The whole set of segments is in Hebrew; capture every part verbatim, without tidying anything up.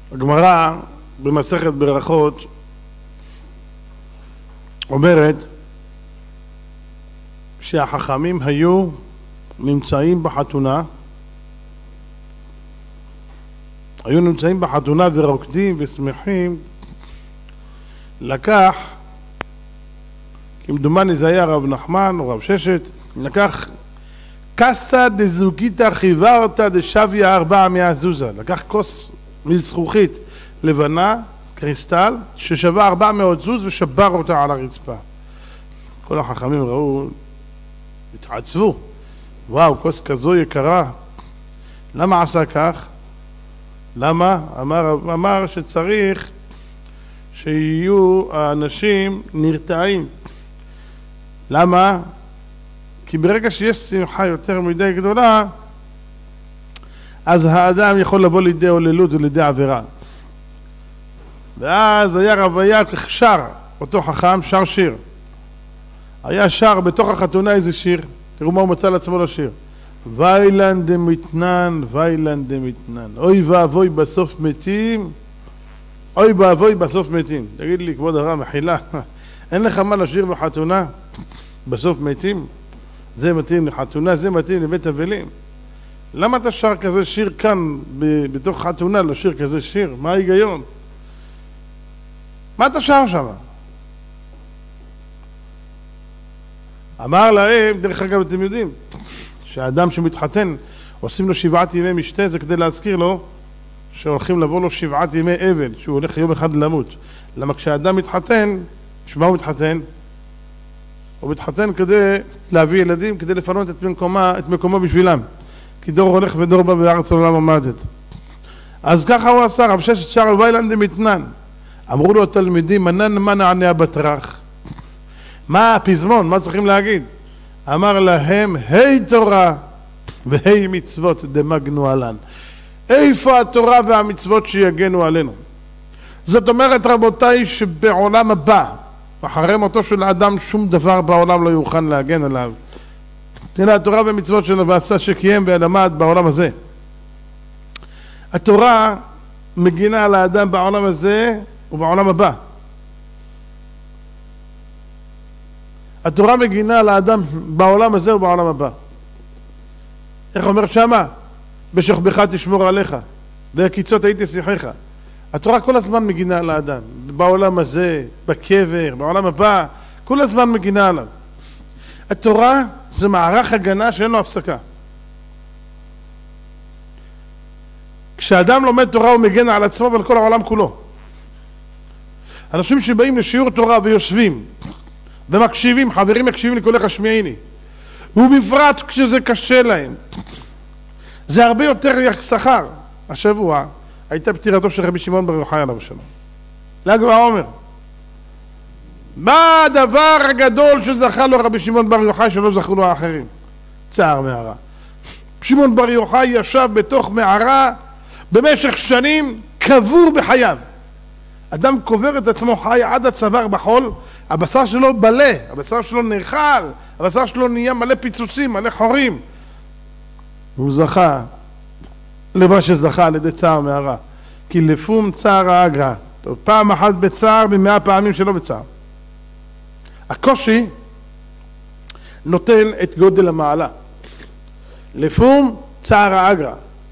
הגמרא במסכת ברכות אומרת שהחכמים היו נמצאים בחתונה, היו נמצאים בחתונה ורוקדים ושמחים. לקח, כמדומני זה היה רב נחמן או רב ששת, לקח קסה דזוגיתא חיוורתא דשוויה ארבע מאה זוזה, לקח כוס מזכוכית לבנה, קריסטל, ששווה ארבע מאות זוז ושבר אותה על הרצפה. כל החכמים ראו, התעצבו, וואו, כוס כזו יקרה, למה עשה כך? למה? אמר, אמר שצריך שיהיו האנשים נרתעים. למה? כי ברגע שיש שמחה יותר מדי גדולה, אז האדם יכול לבוא לידי הוללות ולידי עבירה. ואז היה רב היה שר, אותו חכם שר שיר. היה שר בתוך החתונה איזה שיר, תראו מה הוא מצא לעצמו לשיר. ויילן דמתנן, ויילן דמתנן, אוי ואבוי בסוף מתים, אוי ואבוי בסוף מתים. תגיד לי כבוד הרב, מחילה, אין לך מה לשיר בחתונה? בסוף מתים? זה מתאים לחתונה, זה מתאים לבית אבלים. למה אתה שר כזה שיר כאן בתוך חתונה, לשיר כזה שיר? מה ההיגיון? מה אתה שר שם? אמר להם, דרך אגב אתם יודעים שהאדם שמתחתן עושים לו שבעת ימי משתה, זה כדי להזכיר לו שהולכים לבוא לו שבעת ימי אבל, שהוא הולך יום אחד למות. למה כשהאדם מתחתן, שמה הוא מתחתן? הוא מתחתן כדי להביא ילדים, כדי לפנות את מקומה, את מקומו בשבילם, כי דור הולך ודור בא בארץ העולם עמדת. אז ככה הוא עשה, רב ששת שר על ויילן דמתנן. אמרו לו התלמידים, מנן מה נענה בטרח? מה הפזמון? מה צריכים להגיד? אמר להם, היי תורה והי מצוות דמגנו עלן. איפה התורה והמצוות שיגנו עלינו? זאת אומרת רבותיי שבעולם הבא, אחרי מותו של האדם, שום דבר בעולם לא יוכל להגן עליו. תראה, התורה והמצוות שלו ועשה שקיים ולמד בעולם הזה. התורה מגינה על האדם בעולם הזה ובעולם הבא. התורה מגינה על האדם בעולם הזה ובעולם הבא. איך אומר שמה? בשוכבך תשמור עליך, והקיצות הייתי שיחך. התורה כל הזמן מגינה על האדם, בעולם הזה, בקבר, בעולם הבא, כל הזמן מגינה עליו. התורה זה מערך הגנה שאין לו הפסקה. כשאדם לומד תורה הוא מגן על עצמו ועל כל העולם כולו. אנשים שבאים לשיעור תורה ויושבים ומקשיבים, חברים מקשיבים לקולך השמיעיני, ובפרט כשזה קשה להם, זה הרבה יותר שכר. השבוע הייתה פטירתו של רבי שמעון בר יוחאי עליו השלום, ל"ג בעומר. מה הדבר הגדול שזכה לו רבי שמעון בר יוחאי שלא זכו לו האחרים? צער מערה. שמעון בר יוחאי ישב בתוך מערה במשך שנים, קבור בחייו. אדם קובר את עצמו חי עד הצוואר בחול, הבשר שלו בלה, הבשר שלו נאכל, הבשר שלו נהיה מלא פיצוצים, מלא חורים. הוא זכה למה שזכה על ידי צער מערה, כי לפום צער האגרא, פעם אחת בצער במאה פעמים שלא בצער. הקושי נוטל את גודל המעלה. לפום צער האגרא.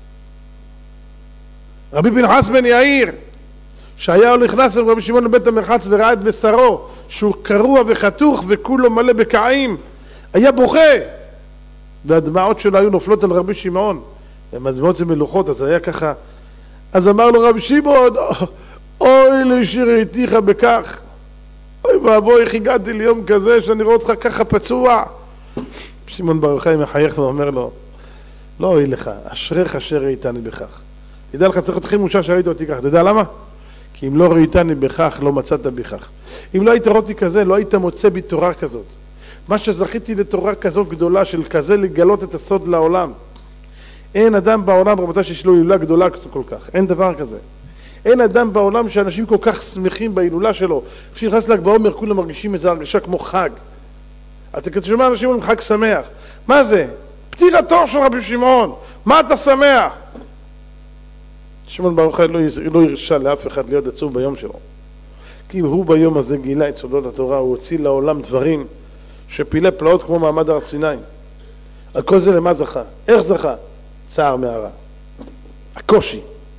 רבי פנחס בן יאיר, שהיה הוא נכנס עם רבי שמעון לבית המרחץ וראה את בשרו שהוא קרוע וחתוך וכולו מלא בקעים, היה בוכה, והדמעות שלו היו נופלות על רבי שמעון, והדמעות זה מלוכות, אז היה ככה. אז אמר לו רבי שמעון, אוי לי שראיתיך בכך, אוי ואבוי איך הגעתי ליום כזה שאני רואה אותך ככה פצוע. שמעון בר יוחאי מחייך ואומר לו, לא אוי לך, אשריך אשר ראיתני בכך. תדע לך, צריך להתחיל מושה שראית אותי כך. אתה יודע למה? כי אם לא ראיתני בכך, לא מצאת בכך. אם לא היית רואה אותי כזה, לא היית מוצא בי תורה כזאת. מה שזכיתי לתורה כזאת גדולה, של כזה לגלות את הסוד לעולם. אין אדם בעולם, רבותיי, שיש לו הילולה גדולה כל כך. אין דבר כזה. אין אדם בעולם שאנשים כל כך שמחים בהילולה שלו. כשנכנס ל"ג בעומר, כולם מרגישים איזו הרגשה כמו חג. אתה שומע אנשים אומרים חג שמח. מה זה? פטירתו של רבי שמעון. מה אתה שמח? שמעון בר יוחאי לא, לא הרשה לאף אחד להיות עצוב ביום שלו. כי הוא ביום הזה גילה את סודות התורה, הוא הוציא לעולם דברים שפילי פלאות כמו מעמד הר סיני. על כל זה למה זכה? איך זכה? צער מהרע. הקושי.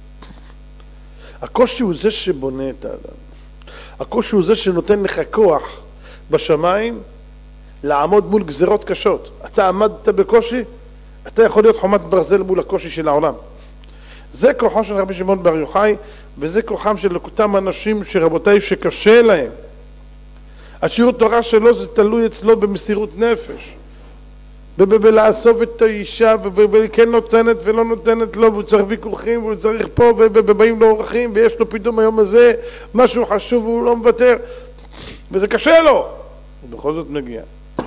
הקושי הוא זה שבונה את האדם. הקושי הוא זה שנותן לך כוח בשמיים לעמוד מול גזרות קשות. אתה עמדת בקושי, אתה יכול להיות חומת ברזל מול הקושי של העולם. זה כוחו של רבי שמעון בר יוחאי, וזה כוחם של אותם אנשים שרבותיי שקשה להם. השיעור תורה שלו זה תלוי אצלו במסירות נפש. ולאסוף את האישה, וכן נותנת ולא נותנת לו, והוא צריך ויכוחים, והוא צריך פה, ובאים לו אורחים, ויש לו פתאום היום הזה משהו חשוב, והוא לא מוותר, וזה קשה לו. ובכל זאת מגיע.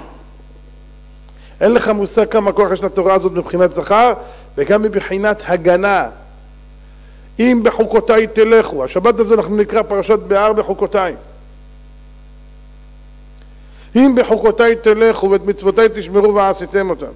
אין לך מושג כמה כוח יש לתורה הזאת מבחינת זכר, וגם מבחינת הגנה. אם בחוקותיי תלכו, השבת הזו אנחנו נקרא פרשת בהר בחוקותיי. אם בחוקותיי תלכו ואת מצוותיי תשמרו ועשיתם אותם.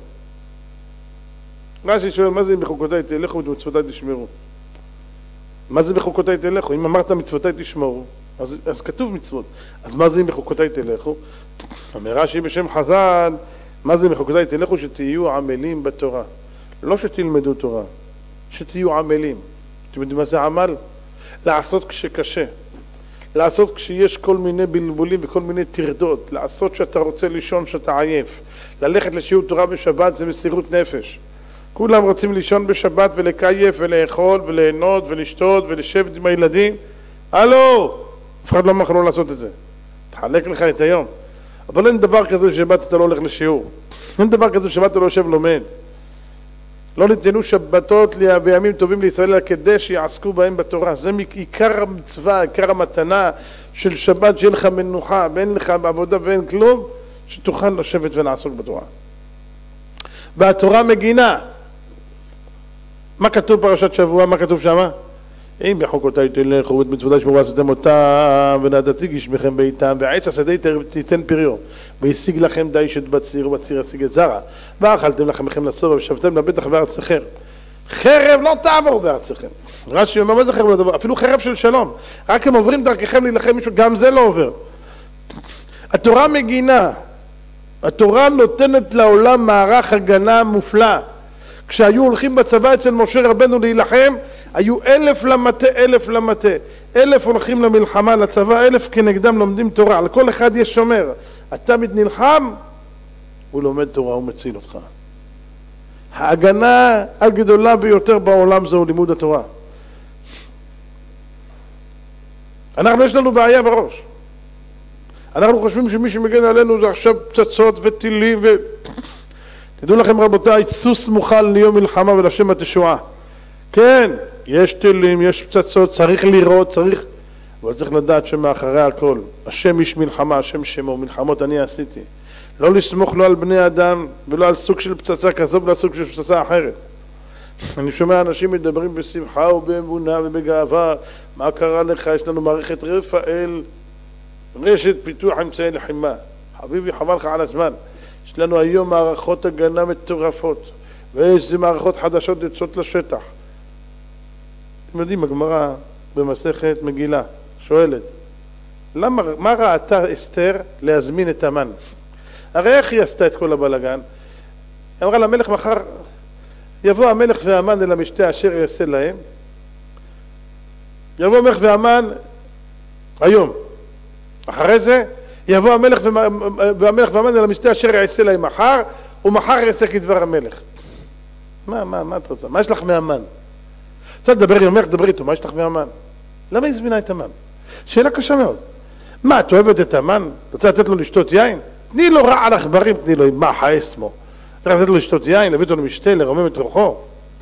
רש"י שואל, מה זה אם בחוקותיי תלכו ואת מצוותיי תשמרו? מה זה בחוקותיי תלכו? אם אמרת מצוותיי תשמרו, אז, אז כתוב מצוות. אז מה זה אם בחוקותיי תלכו? אומר רש"י בשם חז"ל, מה זה אם בחוקותיי תלכו? שתהיו עמלים בתורה. לא שתלמדו תורה, שתהיו עמלים. אתם יודעים מה זה עמל? לעשות כשקשה. לעשות כשיש כל מיני בלבולים וכל מיני תרדות, לעשות שאתה רוצה לישון, שאתה עייף. ללכת לשיעור תורה בשבת זה מסירות נפש. כולם רוצים לישון בשבת ולקייף ולאכול וליהנות ולשתות ולשבת עם הילדים. הלו! אף אחד לא מאחר לו לעשות את זה. תחלק לך את היום. אבל אין דבר כזה בשבת אתה לא הולך לשיעור. אין דבר כזה בשבת אתה לא יושב לומד. לא ניתנו שבתות וימים טובים לישראל כדי שיעסקו בהם בתורה. זה עיקר המצווה, עיקר המתנה של שבת, שיהיה לך מנוחה, ואין לך בעבודה ואין כלום, שתוכל לשבת ולעסוק בתורה. והתורה מגינה. מה כתוב פרשת שבוע? מה כתוב שמה? אם בחוקותיי תלכו ואת מצוותיי תשמרו ועשיתם אותם ונתתי גשמיכם בעיתם ועץ השדה תיתן פריו והשיג לכם דיש את בציר ובציר ישיג את זרע ואכלתם לחמכם לשובע ושבתם לבטח בארצכם. חרב לא תעבור בארצכם. רש"י אומר, מה זה חרב לא תעבור? אפילו חרב של שלום, רק הם עוברים דרככם להילחם מישהו, גם זה לא עובר. התורה מגינה, התורה נותנת לעולם מערך הגנה מופלא. כשהיו הולכים בצבא אצל משה רבנו להילחם, היו אלף למטה, אלף למטה. אלף הולכים למלחמה, לצבא, אלף כנגדם לומדים תורה. על כל אחד יש שומר. אתה נלחם, הוא לומד תורה, הוא מציל אותך. ההגנה הגדולה ביותר בעולם זהו לימוד התורה. אנחנו יש לנו בעיה בראש. אנחנו חושבים שמי שמגן עלינו זה עכשיו פצצות וטילים ו... תדעו לכם רבותיי, סוס מוכל ליום מלחמה ולשם התשועה. כן, יש טילים, יש פצצות, צריך לראות, צריך... אבל צריך לדעת שמאחרי הכל, השם איש מלחמה, השם שמו, מלחמות אני עשיתי. לא לסמוך לא על בני אדם ולא על סוג של פצצה כזו ולא סוג של פצצה אחרת. אני שומע אנשים מדברים בשמחה ובאמונה ובגאווה, מה קרה לך? יש לנו מערכת רפאל, רשת פיתוח אמצעי לחימה. חביבי, חבל לך על הזמן. יש לנו היום מערכות הגנה מטורפות, ויש זה מערכות חדשות יוצאות לשטח. אתם יודעים, הגמרא במסכת מגילה שואלת, למה, מה ראתה אסתר להזמין את המן? הרי איך היא עשתה את כל הבלגן? היא אמרה למלך, מחר יבוא המלך והמן אל המשתה אשר יעשה להם. יבוא המלך והמן היום. אחרי זה יבוא המלך והמלך והמן אל המשתה אשר יעשה להם מחר, ומחר יעשה כדבר המלך. מה, מה, מה את רוצה? מה יש לך מהמן? רוצה לדבר עם המלך, דבר איתו, מה יש לך מהמן? למה היא הזמינה את המן? שאלה קשה מאוד. מה, את אוהבת את המן? רוצה לתת לו לשתות יין? תני לו רע על עכברים, תני לו, מה, חייסמו. צריך לתת לו לשתות יין, להביא אותו למשתה, לרומם את רוחו.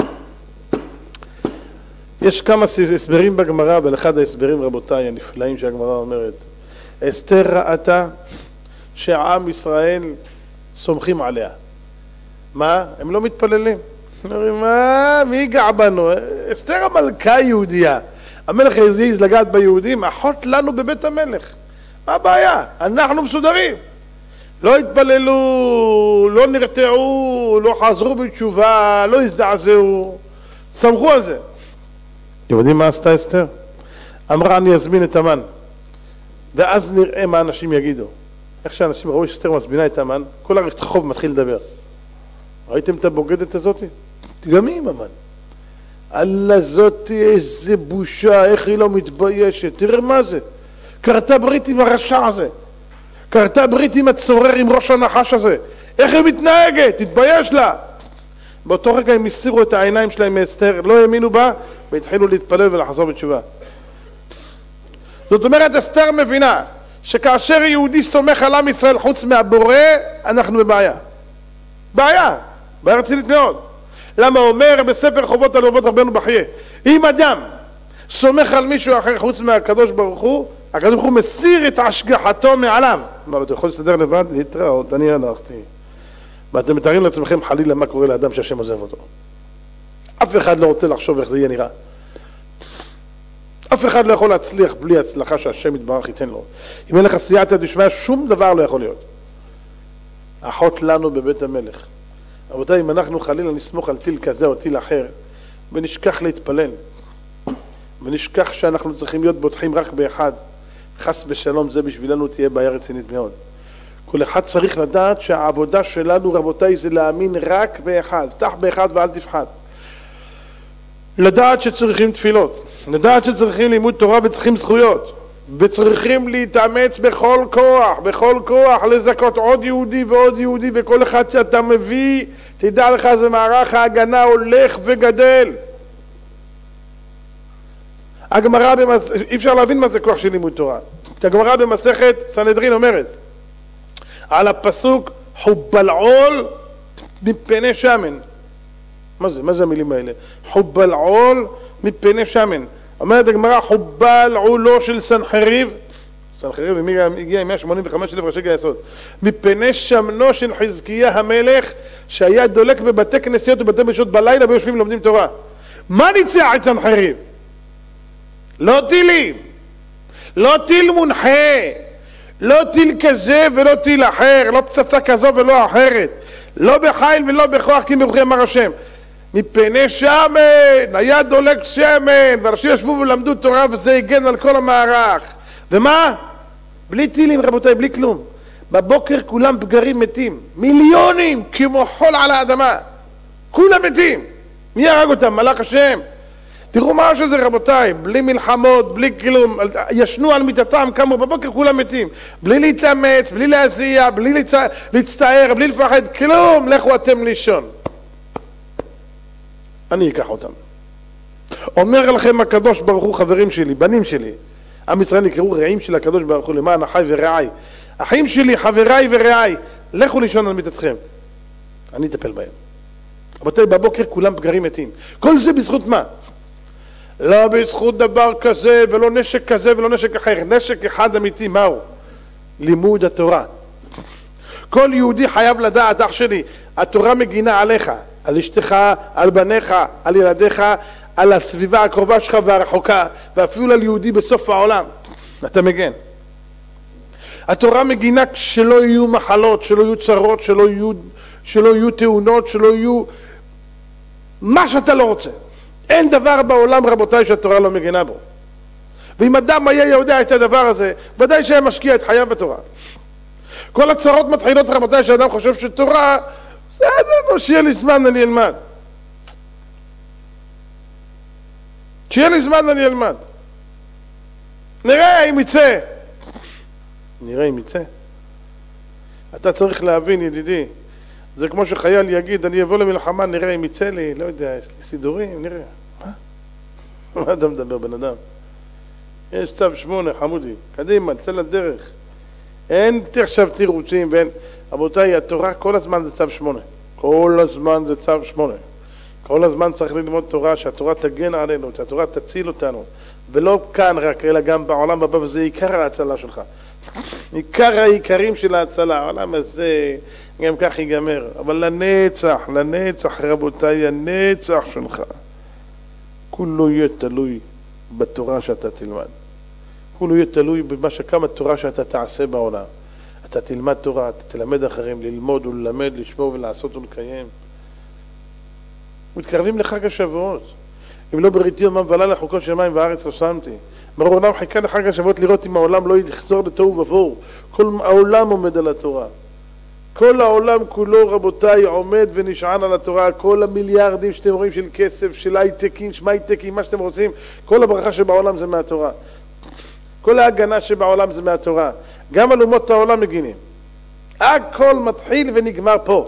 יש כמה הסברים בגמרא, ולאחד ההסברים רבותיי הנפלאים שהגמרא אומרת, אסתר ראתה שעם ישראל סומכים עליה. מה? הם לא מתפללים. אומרים, מה? מי יגע בנו? אסתר המלכה יהודייה. המלך הזיז לגעת ביהודים, אחות לנו בבית המלך. מה הבעיה? אנחנו מסודרים. לא התפללו, לא נרתעו, לא חזרו בתשובה, לא הזדעזעו. סמכו על זה. אתם יודעים מה עשתה אסתר? אמרה אני אזמין את המן ואז נראה מה אנשים יגידו. איך שאנשים ראו שאסתר מזמינה את המן, כל הרחוב מתחיל לדבר. ראיתם את הבוגדת הזאת? גם היא עם המן. אללה זאת איזה בושה, איך היא לא מתביישת, תראה מה זה. קרתה ברית עם הרשע הזה, קרתה ברית עם הצורר, עם ראש הנחש הזה, איך היא מתנהגת, תתבייש לה. באותו רגע הם הסירו את העיניים שלהם מאסתר, לא האמינו בה והתחילו להתפלל ולחזור בתשובה. זאת אומרת אסתר מבינה שכאשר יהודי סומך על עם ישראל חוץ מהבורא, אנחנו בבעיה. בעיה, בעיה רצינית מאוד. למה אומר בספר חובות הלבבות רבנו בחייה, אם אדם סומך על מישהו אחר חוץ מהקדוש ברוך הוא, הקדוש ברוך הוא מסיר את השגחתו מעליו. מה, אתה יכול להסתדר לבד? להתראות, אני הלכתי. ואתם מתארים לעצמכם חלילה מה קורה לאדם שהשם עוזב אותו. אף אחד לא רוצה לחשוב איך זה יהיה נראה. אף אחד לא יכול להצליח בלי הצלחה שהשם יתברך ייתן לו. אם אין לך סייעתא דשמיא, שום דבר לא יכול להיות. אחות לנו בבית המלך. רבותיי, אם אנחנו חלילה נסמוך על טיל כזה או טיל אחר, ונשכח להתפלל, ונשכח שאנחנו צריכים להיות בוטחים רק באחד, חס ושלום, זה בשבילנו תהיה בעיה רצינית מאוד. כל אחד צריך לדעת שהעבודה שלנו, רבותיי, זה להאמין רק באחד. פתח באחד ואל תפחד. לדעת שצריכים תפילות, לדעת שצריכים לימוד תורה וצריכים זכויות, וצריכים להתאמץ בכל כוח, בכל כוח לזכות עוד יהודי ועוד יהודי, וכל אחד שאתה מביא, תדע לך, זה מערך ההגנה הולך וגדל. הגמרא, במס... אי אפשר להבין מה זה כוח של לימוד תורה. הגמרא במסכת סנהדרין אומרת, על הפסוק חובל עול מפני שמן. מה זה? מה זה המילים האלה? חובל עול מפני שמן. אומרת הגמרא, חובל עולו של סנחריב, סנחריב הגיע עם מאה שמונים וחמישה אלף ראשי גייסות, מפני שמנו של חזקיה המלך, שהיה דולק בבתי כנסיות ובתי משעות בלילה ויושבים לומדים תורה. מה ניצח את סנחריב? לא טילים, לא טיל מונחה, לא טיל כזה ולא טיל אחר, לא פצצה כזו ולא אחרת, לא בחיל ולא בכוח, כי מרוחי אמר השם. מפני שמן, היה דולק שמן, ואנשים ישבו ולמדו תורה, וזה הגן על כל המערך. ומה? בלי טילים, רבותיי, בלי כלום. בבוקר כולם פגרים מתים, מיליונים כמו חול על האדמה, כולם מתים. מי הרג אותם? מלאך השם. תראו מה שזה, רבותיי, בלי מלחמות, בלי כלום, ישנו על מיטתם, קמו בבוקר, כולם מתים, בלי להתאמץ, בלי להזיע, בלי להצ... להצטער, בלי לפחד, כלום, לכו אתם לישון. אני אקח אותם. אומר לכם הקדוש ברוך הוא, חברים שלי, בנים שלי, עם ישראל נקראו רעים של הקדוש ברוך הוא, למען אחי ורעי. אחים שלי, חבריי ורעי, לכו לישון על מיטתכם. אני אטפל בהם. רבותיי, בבוקר כולם פגרים מתים. כל זה בזכות מה? לא בזכות דבר כזה ולא נשק כזה ולא נשק אחר. נשק אחד אמיתי, מהו? לימוד התורה. כל יהודי חייב לדעת, אח שלי, התורה מגינה עליך, על אשתך, על בניך, על ילדיך, על הסביבה הקרובה שלך והרחוקה, ואפילו על יהודי בסוף העולם. אתה מגן. התורה מגינה שלא יהיו מחלות, שלא יהיו צרות, שלא יהיו, שלא יהיו תאונות, שלא יהיו מה שאתה לא רוצה. אין דבר בעולם, רבותיי, שהתורה לא מגינה בו. ואם אדם היה יודע את הדבר הזה, ודאי שהיה משקיע את חייו בתורה. כל הצרות מתחילות, רבותיי, שאדם חושב שתורה, זה לא, שיהיה לי זמן אני אלמד. שיהיה לי זמן אני אלמד. נראה אם יצא. נראה אם יצא. אתה צריך להבין, ידידי, זה כמו שחייל יגיד, אני אבוא למלחמה, נראה אם יצא לי, לא יודע, יש לי סידורים, נראה. מה? מה אתה מדבר, בן אדם? יש צו שמונה, חמודי, קדימה, צא לדרך. אין עכשיו תירוצים, ואין... רבותיי, התורה כל הזמן זה צו שמונה. כל הזמן זה צו שמונה. כל הזמן צריך ללמוד תורה, שהתורה תגן עלינו, שהתורה תציל אותנו. ולא כאן רק, אלא גם בעולם הבא, וזה עיקר ההצלה שלך. עיקר העיקרים של ההצלה, העולם הזה גם כך ייגמר. אבל לנצח, לנצח רבותיי, הנצח שלך. כולו יהיה תלוי בתורה שאתה תלמד. כולו יהיה תלוי במה שכמה תורה שאתה תעשה בעולם. אתה תלמד תורה, אתה תלמד אחרים, ללמוד וללמד, לשמור ולעשות ולקיים. מתקרבים לחג השבועות. אם לא בריתי יומם ולילה חוקות שמיים וארץ לא שמתי. אמר העולם חיכה לחג השבועות לראות אם העולם לא יחזור לתוהו ובוהו. כל העולם עומד על התורה. כל העולם כולו רבותיי עומד ונשען על התורה. כל המיליארדים שאתם רואים של כסף, של הייטקים, שמייטקים, מה שאתם רוצים, כל הברכה שבעולם זה מהתורה. כל ההגנה שבעולם זה מהתורה. גם על אומות העולם מגינים. הכל מתחיל ונגמר פה.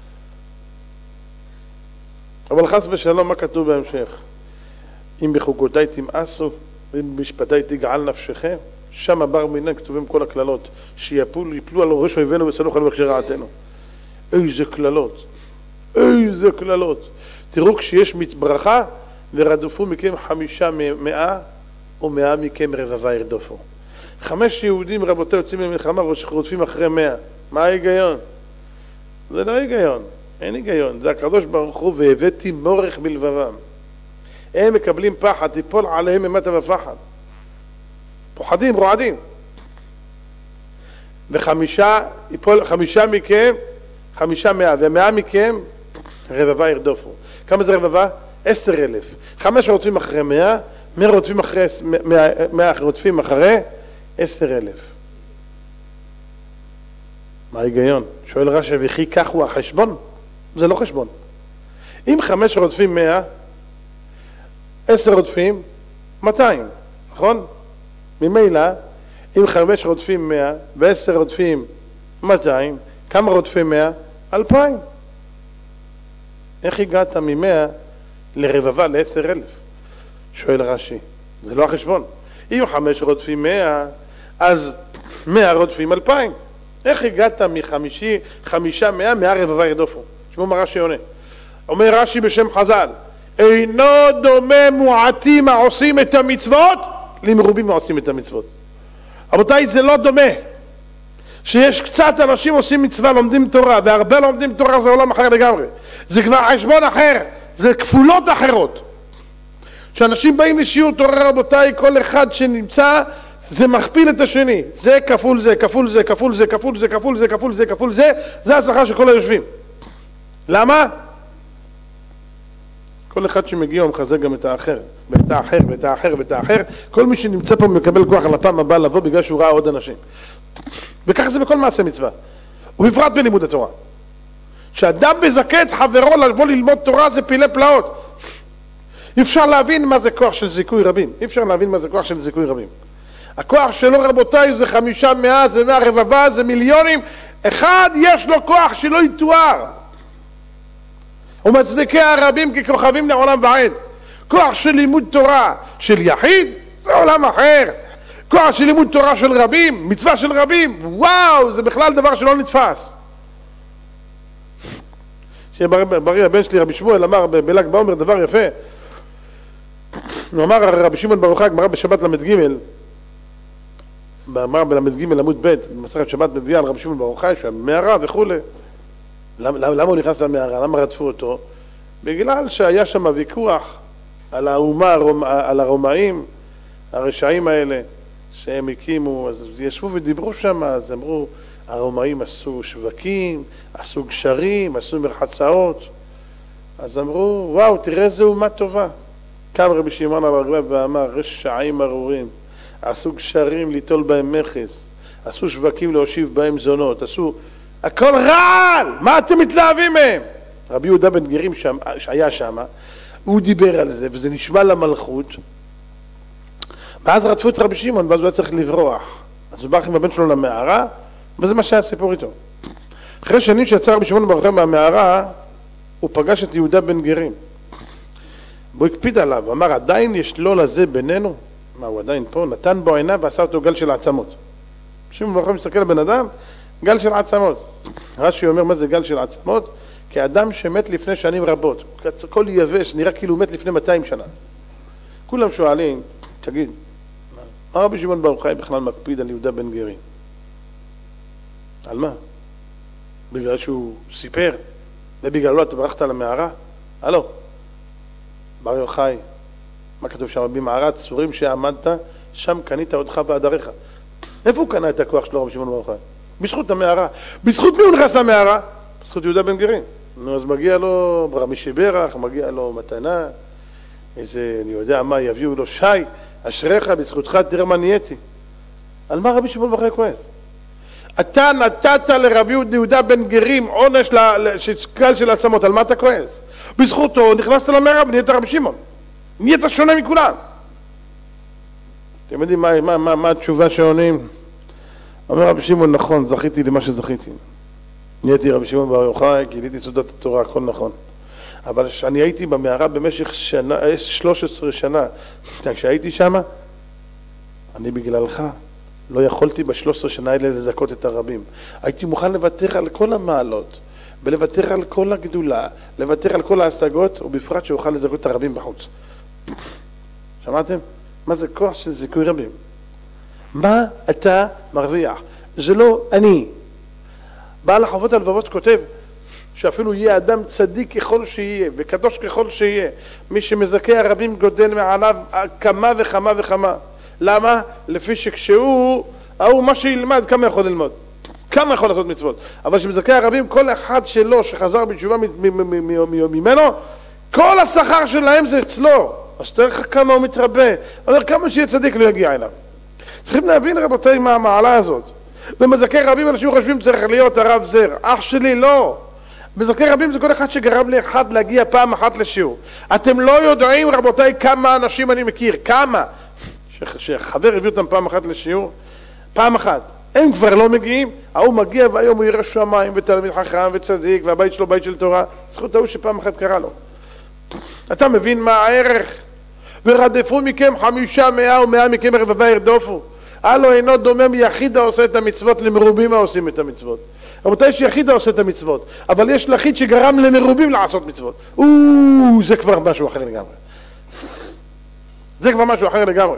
אבל חס ושלום מה כתוב בהמשך? אם בחוקותיי תמאסו ואם במשפטיי תגעל נפשכם, שם בר מינן כתובים כל הכללות שיפלו יפלו על ראש אויבינו וסלוח על מבקשי רעתנו. איזה כללות, איזה כללות. תראו כשיש ברכה ורדפו מכם חמישה מאה ומאה מכם רבבה ירדופו. חמש יהודים רבותיי יוצאים למלחמה ורודפים אחרי מאה. מה ההיגיון? זה לא היגיון, אין היגיון. זה הקדוש ברוך הוא והבאתי מורך בלבבם. הם מקבלים פחד, תיפול עליהם ממטה ופחד. פוחדים, רועדים. וחמישה, יפול, חמישה מכם, חמישה מאה, ומאה מכם רבבה ירדופו. כמה זה רבבה? עשר אלף. חמש רודפים אחרי מאה, מאה רודפים אחרי, מאה, מאה רודפים אחרי עשר אלף. מה ההיגיון? שואל רש"י, וכי כך הוא החשבון? זה לא חשבון. אם חמש רודפים מאה, עשר רודפים, מאתיים, נכון? ממילא, אם חמש רודפים מאה ועשר רודפים מאתיים, כמה רודפים מאה? אלפיים. איך הגעת ממאה לרבבה לעשר אלף? שואל רש"י, זה לא החשבון. אם חמש רודפים מאה, אז מאה רודפים אלפיים. איך הגעת מחמישי, חמישה מאה, מאה רבבה ירדופו? תשמעו מה רש"י עונה. אומר רש"י בשם חז"ל, אינו דומה מועטים העושים את המצוות למרובים העושים את המצוות. רבותיי, זה לא דומה. שיש קצת אנשים עושים מצווה, לומדים תורה, והרבה לומדים תורה, זה עולם אחר לגמרי. זה כבר חשבון אחר, זה כפולות אחרות. כשאנשים באים לשיעור תורה, רבותיי, כל אחד שנמצא, זה מכפיל את השני. זה כפול זה, כפול זה, כפול זה, כפול זה, כפול זה, כפול זה, כפול זה, זה השכר של כל היושבים. למה? כל אחד שמגיע הוא מחזק גם את האחר, ואת האחר, ואת האחר, ואת האחר. כל מי שנמצא פה מקבל כוח על הפעם הבאה לבוא בגלל שהוא ראה עוד אנשים. וככה זה בכל מעשה מצווה. ובפרט בלימוד התורה. שאדם מזכה את חברו לבוא ללמוד תורה זה פילי פלאות. אי אפשר להבין מה זה כוח של זיכוי רבים. אי אפשר להבין מה זה כוח של זיכוי רבים. הכוח שלו רבותיי זה חמישה מאה, זה מאה רבבה, זה מיליונים. אחד יש לו כוח שלא יתואר. ומצדקי הרבים ככוכבים לעולם ועד. כוח של לימוד תורה של יחיד זה עולם אחר. כוח של לימוד תורה של רבים, מצווה של רבים, וואו, זה בכלל דבר שלא נתפס. שברי הבן שלי רבי שמואל אמר בל"ג בעומר דבר יפה. הוא אמר רבי שמעון בר יוחאי גמרא בשבת למד ג' אמר בלמד ג' עמוד ב' במסכת שבת מביאה על רבי שמעון בר יוחאי שהמערה וכו'. למה, למה הוא נכנס למערה? למה רדפו אותו? בגלל שהיה שם ויכוח על האומה, על הרומאים, הרשעים האלה שהם הקימו, אז ישבו ודיברו שם, אז אמרו, הרומאים עשו שווקים, עשו גשרים, עשו מרחצאות, אז אמרו, וואו, תראה איזה אומה טובה. קם רבי שמעון בר יוחאי ואמר, רשעים ארורים, עשו גשרים ליטול בהם מכס, עשו שווקים להושיב בהם זונות, עשו... הכל רעל! מה אתם מתלהבים מהם? רבי יהודה בן גרים שם, שהיה שם, הוא דיבר על זה, וזה נשמע למלכות, ואז רדפו את רבי שמעון, ואז הוא היה צריך לברוח. אז הוא ברח עם הבן שלו למערה, וזה מה שהיה הסיפור איתו. אחרי שנים שיצא רבי שמעון בר יוחאי מהמערה, הוא פגש את יהודה בן גרים. והוא הקפיד עליו, הוא אמר, עדיין יש לו לזה בינינו? מה, הוא עדיין פה? נתן בו עיניו ועשה אותו גל של העצמות. שמעון בר יוחאי מסתכל על בן אדם, גל של עצמות. רש"י אומר מה זה גל של עצמות? כאדם שמת לפני שנים רבות. כל יבש, נראה כאילו מת לפני מאתיים שנה. כולם שואלים, תגיד, מה רבי שמעון בר יוחאי בכלל מקפיד על יהודה בן גרים? על מה? בגלל שהוא סיפר? ובגללו אתה ברחת למערה? הלו, בר יוחאי, מה כתוב שם? במערת צורים שעמדת, שם קנית אותך בעדריך. איפה הוא קנה את הכוח שלו רבי שמעון בר יוחאי? בזכות המערה. בזכות מי הוא נכנס למערה? בזכות יהודה בן גרים. נו, אז מגיע לו ברמי שברך, מגיע לו מתנה, איזה, אני יודע מה, יביאו לו שי, אשריך, בזכותך תראה מה נהייתי. על מה רבי שמעון בר יוחאי כועס? אתה נתת לרבי יהודה בן גרים עונש שקל של עצמות, על מה אתה כועס? בזכותו נכנסת למרב, נהיית רבי שמעון. נהיית שונה מכולם. אתם יודעים מה, מה, מה, מה התשובה שעונים? אומר רבי שמעון, נכון, זכיתי למה שזכיתי. נהייתי רבי שמעון בר יוחאי, גיליתי סודות התורה, הכל נכון. אבל כשאני הייתי במערה במשך שנה, שלוש עשרה שנה, כשהייתי שם, אני בגללך לא יכולתי בשלוש עשרה שנה האלה לזכות את הרבים. הייתי מוכן לוותר על כל המעלות, ולוותר על כל הגדולה, לוותר על כל ההשגות, ובפרט שאוכל לזכות את הרבים בחוץ. שמעתם? מה זה כוח של זיכוי רבים? מה אתה מרוויח? זה לא אני. בעל החובות הלבבות כותב שאפילו יהיה אדם צדיק ככל שיהיה וקדוש ככל שיהיה, מי שמזכה הרבים גודל מעליו כמה וכמה וכמה. למה? לפי שכשהוא, הוא מה שילמד, כמה יכול ללמוד? כמה יכול לעשות מצוות? אבל שמזכה הרבים, כל אחד שלו שחזר בתשובה ממנו, כל השכר שלהם זה אצלו. אז תראה לך כמה הוא מתרבה. אומר כמה שיהיה צדיק לא יגיע אליו. צריכים להבין רבותיי מה המעלה הזאת. ומזכה רבים אנשים חושבים צריך להיות הרב זר. אח שלי לא. מזכה רבים זה כל אחד שגרם לאחד להגיע פעם אחת לשיעור. אתם לא יודעים רבותיי כמה אנשים אני מכיר. כמה? שחבר הביא אותם פעם אחת לשיעור. פעם אחת. הם כבר לא מגיעים. ההוא מגיע והיום הוא ירא שמיים ותלמיד חכם וצדיק והבית שלו בית של תורה. זכות ההוא שפעם אחת קרה לו. אתה מבין מה הערך? ורדפו מכם חמישה מאה ומאה מכם רבבה ירדופו. הלו אינו דומה מיחיד העושה את המצוות למרובים העושים את המצוות. רבותיי, יש יחיד העושה את המצוות, אבל יש יחיד שגרם למרובים לעשות מצוות. או, זה כבר משהו אחר לגמרי. זה כבר משהו אחר לגמרי.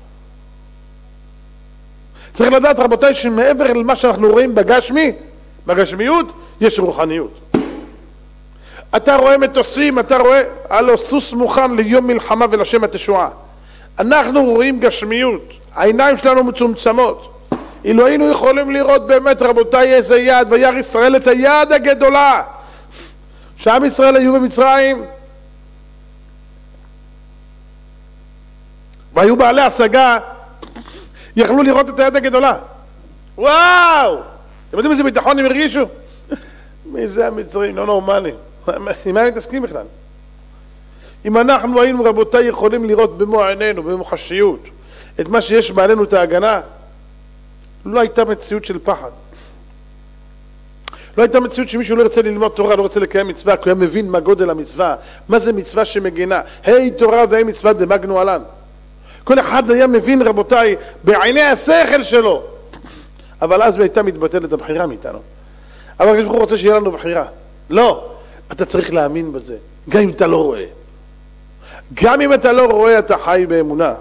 צריך לדעת רבותיי שמעבר למה שאנחנו רואים בגשמי, בגשמיות, יש רוחניות. אתה רואה מטוסים, אתה רואה, הלו סוס מוכן ליום מלחמה ולשם התשועה. אנחנו רואים גשמיות, העיניים שלנו מצומצמות. אילו היינו יכולים לראות באמת רבותיי איזה יד, וירא ישראל את היד הגדולה. שעם ישראל היו במצרים, והיו בעלי השגה, יכלו לראות את היד הגדולה. וואו! אתם יודעים איזה ביטחון הם הרגישו? מי זה המצרים? לא נורמלי. עם מה מתעסקים בכלל? אם אנחנו היינו רבותיי יכולים לראות במו עינינו, במוחשיות, את מה שיש בעלינו את ההגנה, לא הייתה מציאות של פחד. לא הייתה מציאות שמישהו לא ירצה ללמוד תורה, לא ירצה לקיים מצווה, כי הוא היה מבין מה גודל המצווה, מה זה מצווה שמגינה. היי תורה והי מצווה דמגנו עלן. כל אחד היה מבין רבותיי בעיני השכל שלו. אבל אז הייתה מתבטלת הבחירה מאיתנו. אבל כשהוא רוצה שיהיה לנו בחירה. לא. אתה צריך להאמין בזה, גם אם אתה לא רואה. גם אם אתה לא רואה, אתה חי באמונה.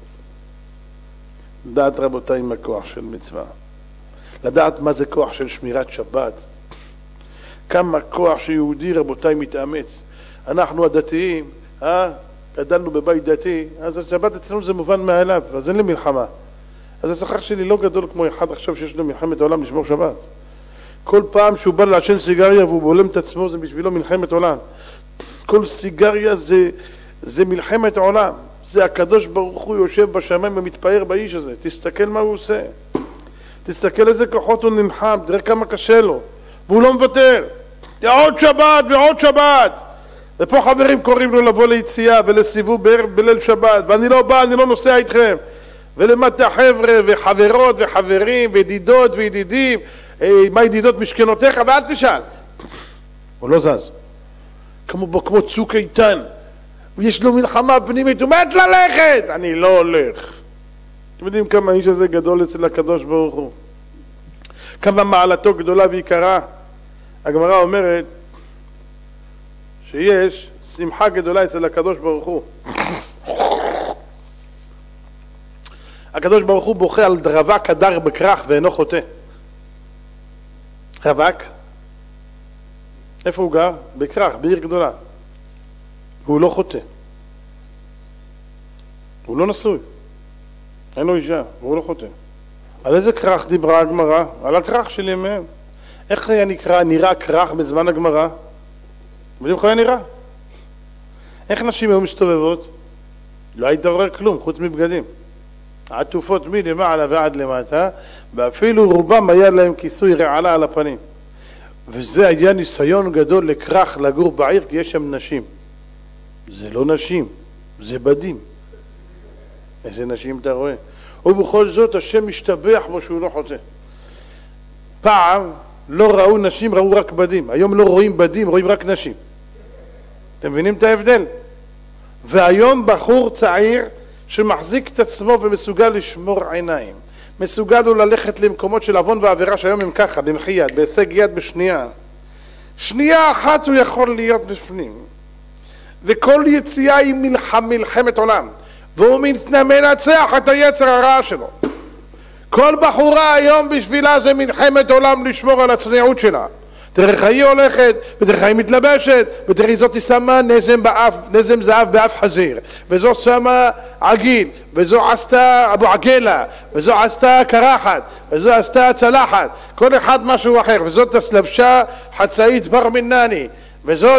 לדעת רבותיי מה כוח של מצווה. לדעת מה זה כוח של שמירת שבת. כמה כוח שיהודי רבותיי מתאמץ. אנחנו הדתיים, אה? גדלנו בבית דתי, אז השבת אצלנו זה מובן מאליו, אז אין לי מלחמה. אז השכר שלי לא גדול כמו אחד עכשיו שיש לו מלחמת העולם לשמור שבת. כל פעם שהוא בא לעשן סיגריה והוא בולם את עצמו, זה בשבילו מלחמת עולם. כל סיגריה זה, זה מלחמת עולם. זה הקדוש ברוך הוא יושב בשמיים ומתפאר באיש הזה. תסתכל מה הוא עושה. תסתכל איזה כוחות הוא נלחם, תראה כמה קשה לו. והוא לא מוותר. עוד שבת ועוד שבת. ופה חברים קוראים לו לבוא ליציאה ולסיבוב בערב בליל שבת. ואני לא בא, אני לא נוסע איתכם. ולמטה חבר'ה וחברות וחברים וידידות וידידים. מה ידידות משכנותיך, ואל תשאל. הוא לא זז. כמו, כמו צוק איתן. ויש לו מלחמה פנימית, הוא מת ללכת. אני לא הולך. אתם יודעים כמה האיש הזה גדול אצל הקדוש ברוך הוא. כמה מעלתו גדולה ויקרה. הגמרא אומרת שיש שמחה גדולה אצל הקדוש ברוך הוא. הקדוש ברוך הוא בוכה על רווק הדר בכרך ואינו חוטא. רווק, איפה הוא גר? בכרך, בעיר גדולה. והוא לא חוטא. הוא לא נשוי. אין לו אישה, והוא לא חוטא. על איזה כרך דיברה הגמרא? על הכרך של ימיהם. איך היה נקרא, נראה כרך בזמן הגמרא? יודעים איך היה נראה? איך נשים היו מסתובבות? לא היית רואה כלום חוץ מבגדים. עטופות מלמעלה ועד למטה, ואפילו רובם היה להם כיסוי רעלה על הפנים. וזה היה ניסיון גדול לכרך לגור בעיר, כי יש שם נשים. זה לא נשים, זה בדים. איזה נשים אתה רואה? ובכל זאת השם משתבח בו שהוא לא חוטא. פעם לא ראו נשים, ראו רק בדים. היום לא רואים בדים, רואים רק נשים. אתם מבינים את ההבדל? והיום בחור צעיר שמחזיק את עצמו ומסוגל לשמור עיניים, מסוגל הוא ללכת למקומות של עוון ועבירה שהיום הם ככה, במחי יד, בהישג יד בשנייה. שנייה אחת הוא יכול להיות בפנים. וכל יציאה היא מלחם, מלחמת עולם. והוא מנצח את היצר הרע שלו. כל בחורה היום בשבילה זה מלחמת עולם לשמור על הצניעות שלה. תראה איך היא הולכת, ותראה איך היא מתלבשת, ותראה זאת שמה נזם באף, נזם זהב באף חזיר, וזו שמה עגיל, וזו עשתה אבו עגלה, וזו עשתה קרחת, וזו עשתה צלחת, כל אחד משהו אחר, וזאת לבשה חצאית בר מנני, וזאת...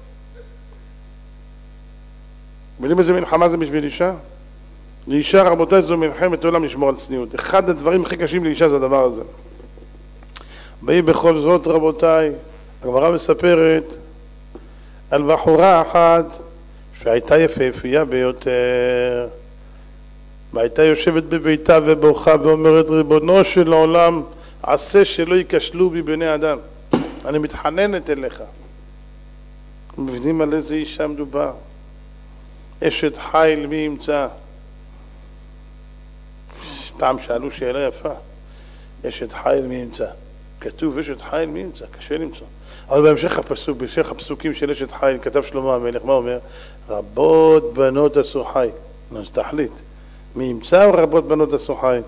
יודעים איזה מלחמה זה בשביל אישה? לאישה, רבותיי, זו מלחמת עולם לשמור על צניעות. אחד הדברים הכי קשים לאישה זה הדבר הזה. באי בכל זאת, רבותיי, הגמרא מספרת על בחורה אחת שהייתה יפהפייה ביותר, והייתה יושבת בביתה ובוכה ואומרת, ריבונו של עולם, עשה שלא ייכשלו בי בני אדם. אני מתחננת אליך. מבינים על איזה אישה מדובר? אשת חיל מי ימצא? פעם שאלו שאלה יפה, אשת חיל מי ימצא? כתוב אשת חיל מי ימצא? קשה למצוא. אבל בהמשך הפסוק, בהמשך הפסוקים של אשת חיל, כתב שלמה המלך, מה אומר? רבות בנות עשו חיל. אז תחליט, מי ימצא או רבות בנות עשו חיל?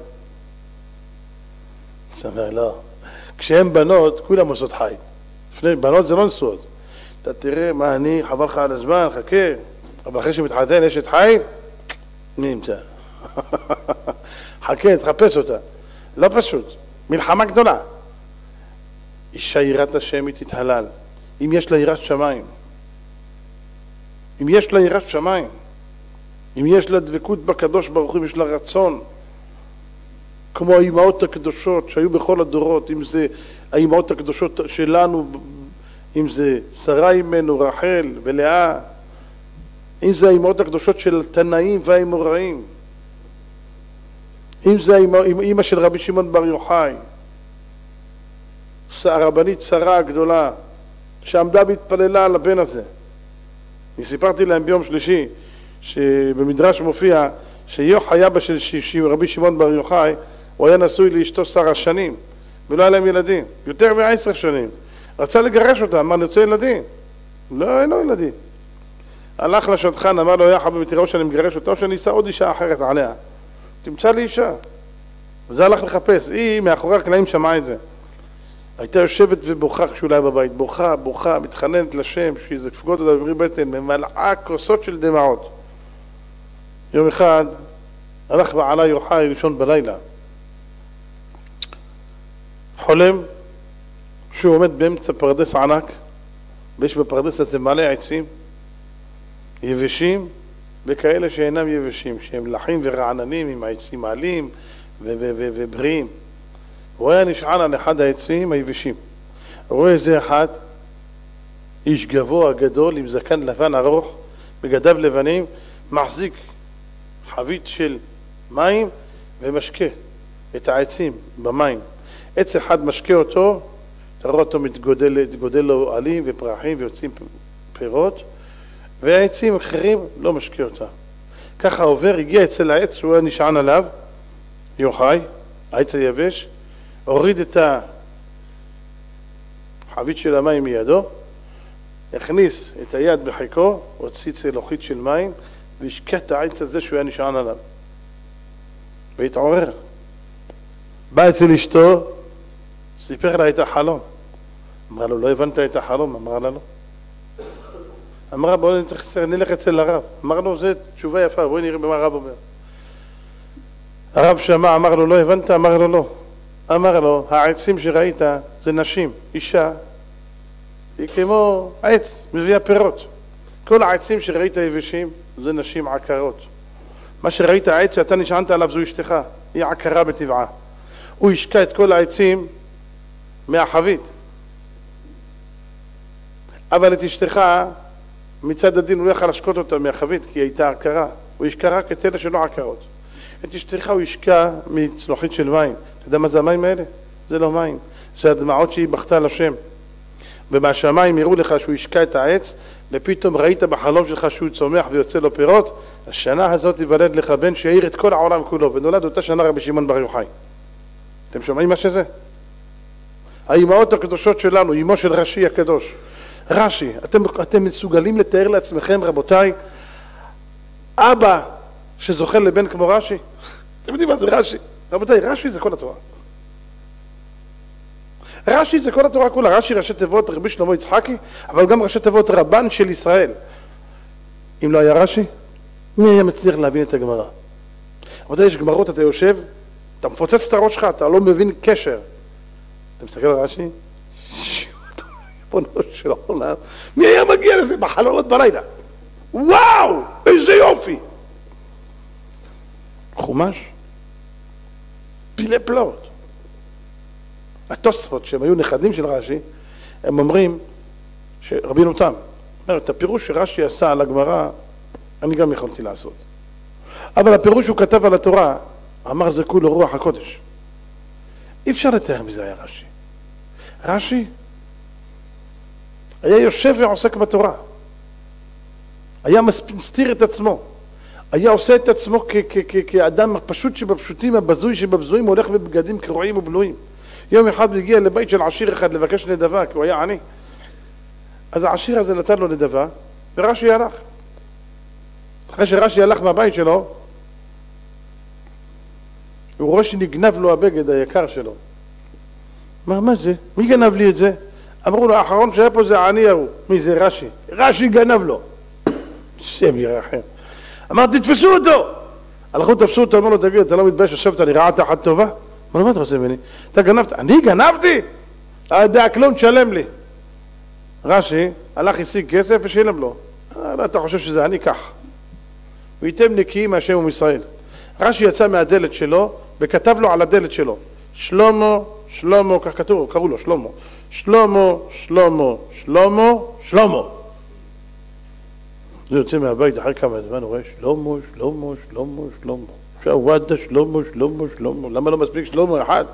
אז אומר, לא. כשהן בנות, כולם עושות חיל. לפני בנות זה לא נשואות. אתה תראה מה אני, חבל לך על הזמן, חכה. אבל אחרי שמתחתן אשת חיל, מי ימצא? חכה, תחפש אותה. לא פשוט. מלחמה גדולה. אישה יראת השם היא תתהלל. אם יש לה יראת שמיים. אם יש לה יראת שמיים. אם יש לה דבקות בקדוש ברוך הוא, יש לה רצון. כמו האימהות הקדושות שהיו בכל הדורות, אם זה האימהות הקדושות שלנו, אם זה שרה אימנו, רחל ולאה, אם זה האימהות הקדושות של תנאים והאמוראים, אם זה האימא של רבי שמעון בר יוחאי, הרבנית שרה הגדולה, שעמדה והתפללה על הבן הזה. אני סיפרתי להם ביום שלישי, שבמדרש מופיע, שיוח היה של רבי שמעון בר יוחאי, הוא היה נשוי לאשתו שרה שנים, ולא היה להם ילדים, יותר מעשר שנים. רצה לגרש אותה, אמר, אני רוצה ילדים. לא, אין לו ילדים. הלך לשדכן, אמר לו, יא חביבי, תראו שאני מגרש אותה, או שאני אשא עוד אישה אחרת עליה. תמצא לי אישה. וזה הלך לחפש. היא מאחורי הקלעים שמעה את זה. הייתה יושבת ובוכה כשהוא היה בבית. בוכה, בוכה, מתחננת לשם, שזה תפגות אותה בברי בטן, ממלאה כוסות של דמעות. יום אחד, הלך בעלה יוחאי לישון בלילה. חולם שהוא עומד באמצע פרדס ענק, ויש בפרדס הזה מלא עצים, יבשים וכאלה שאינם יבשים, שהם לחים ורעננים עם העצים העלים ובריאים. הוא היה נשען על אחד העצים היבשים. הוא רואה איזה אחד, איש גבוה גדול עם זקן לבן ארוך, בגדיו לבנים, מחזיק חבית של מים ומשקה את העצים במים. עץ אחד משקה אותו, תראו אותו מתגודל, מתגודל לו עלים ופרחים ויוצאים פירות, והעצים אחרים לא משקה אותה. ככה עובר, הגיע אצל העץ שהוא היה נשען עליו, יוחאי, העץ היבש, הוריד את החבית של המים מידו, הכניס את היד בחיקו, הוציא צלוחית של מים, והשקע את העץ הזה שהוא היה נשען עליו. והתעורר. בא אצל אשתו, סיפר לה את החלום. אמרה לו, לא הבנת את החלום? אמרה לה לא. אמרה, בואו נלך אצל הרב. אמר לו, זו תשובה יפה, בואי נראה במה הרב אומר. הרב שמע, אמר לו, לא הבנת? אמר לו, לא. אמר לו, העצים שראית זה נשים, אישה, היא כמו עץ, מביאה פירות. כל העצים שראית יבשים זה נשים עקרות. מה שראית העץ שאתה נשענת עליו זו אשתך, היא עקרה בטבעה. הוא השקע את כל העצים מהחבית. אבל את אשתך, מצד הדין הוא לא יכל לשקוט אותה מהחבית, כי היא הייתה עקרה. הוא השקע רק את אלה שלא עקרות. את אשתך הוא השקע מצלוחית של מים. אתה יודע מה זה המים האלה? זה לא מים. זה הדמעות שהיא בכתה על השם. ומהשמיים יראו לך שהוא השקע את העץ, ופתאום ראית בחלום שלך שהוא צומח ויוצא לו פירות, השנה הזאת יוולד לך בן שיעיר את כל העולם כולו, ונולד אותה שנה רבי שמעון בר יוחאי. אתם שומעים מה שזה? האימהות הקדושות שלנו, אימו של רש"י הקדוש. רש"י, אתם, אתם מסוגלים לתאר לעצמכם, רבותיי, אבא שזוכה לבן כמו רש"י? אתם יודעים מה זה רש"י? רבותיי, רש"י זה כל התורה. רש"י זה כל התורה כולה. רש"י ראשי תיבות רבי שלמה יצחקי, אבל גם ראשי תיבות רבן של ישראל. אם לא היה רש"י, מי היה מצליח להבין את הגמרא? רבותיי, יש גמרות, אתה יושב, אתה מפוצץ את הראש שלך, אתה לא מבין קשר. אתה מסתכל על רש"י, ריבונו של עולם, מי היה מגיע לזה בחלומות בלילה? וואו, איזה יופי! חומש, פילי פלאות. התוספות שהם היו נכדים של רש"י, הם אומרים שרבינו תם, אומר, את הפירוש שרש"י עשה על הגמרא, אני גם יכולתי לעשות. אבל הפירוש שהוא כתב על התורה, אמר זה כולו רוח הקודש. אי אפשר לתאר מזה היה רש"י. רש"י היה יושב ועוסק בתורה. היה מסתיר את עצמו. היה עושה את עצמו כאדם פשוט שבפשוטים, הבזוי שבבזויים, הולך בבגדים קרועים ובלויים. יום אחד הוא הגיע לבית של עשיר אחד לבקש נדבה, כי הוא היה עני. אז העשיר הזה נתן לו נדבה, ורש"י הלך. אחרי שרש"י הלך מהבית שלו, הוא רואה שנגנב לו הבגד היקר שלו. אמר, מה זה? מי גנב לי את זה? אמרו לו, האחרון שהיה פה זה העני ההוא. מי זה? רש"י. רש"י גנב לו. שם ירחם. אמר, תתפסו אותו! הלכו תפסו אותו, אמרו לו, תגיד, אתה לא מתבייש, יושבת לי רעה תחת טובה? אמר לו, מה אתה עושה ממני? אתה גנבת? אני גנבתי? לא יודע, כלום תשלם לי. רש"י הלך השיג כסף ושילם לו. לא, אתה חושב שזה אני כך. וייתם נקיים מהשם ומישראל. רש"י יצא מהדלת שלו וכתב לו על הדלת שלו, שלמה, שלמה, כך כתוב, קראו לו שלמה, שלמה, שלמה, שלמה, שלמה. זה יוצא מהבית אחרי כמה זמן, הוא רואה שלמה, שלמה, שלמה, שלמה. שוואדה, שלמה, שלמה, שלמה. למה לא מספיק שלמה אחד?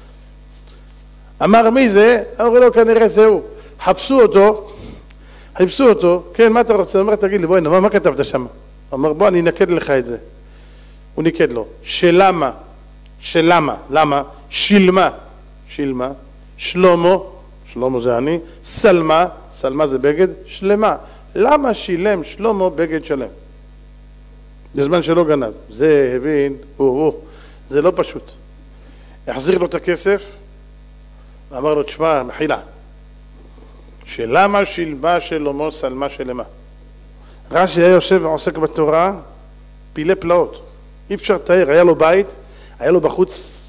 אמר מי זה? אמרו לו כנראה זהו. חפשו אותו, חיפשו אותו, כן, מה אתה רוצה? הוא אומר, תגיד לי, בואי, מה, מה כתבת שם? אמר, בוא, אני אנקד לך את זה. הוא ניקד לו. שלמה, שלמה, למה? שילמה, שילמה, שלמה, שלמה זה אני, סלמה, סלמה זה בגד, שלמה. למה שילם שלמה בגד שלם? בזמן שלא גנב. זה הבין, הוא, הוא, זה לא פשוט. החזיר לו את הכסף, ואמר לו, תשמע, מחילה. שלמה שילמה שלמה סלמה שלמה. רש"י היה יושב ועוסק בתורה, פילי פלאות. אי אפשר לתאר, היה לו בית, היה לו בחוץ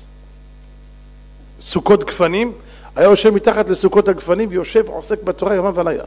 סוכות גפנים, היה יושב מתחת לסוכות הגפנים ויושב ועוסק בתורה יומם ולילה.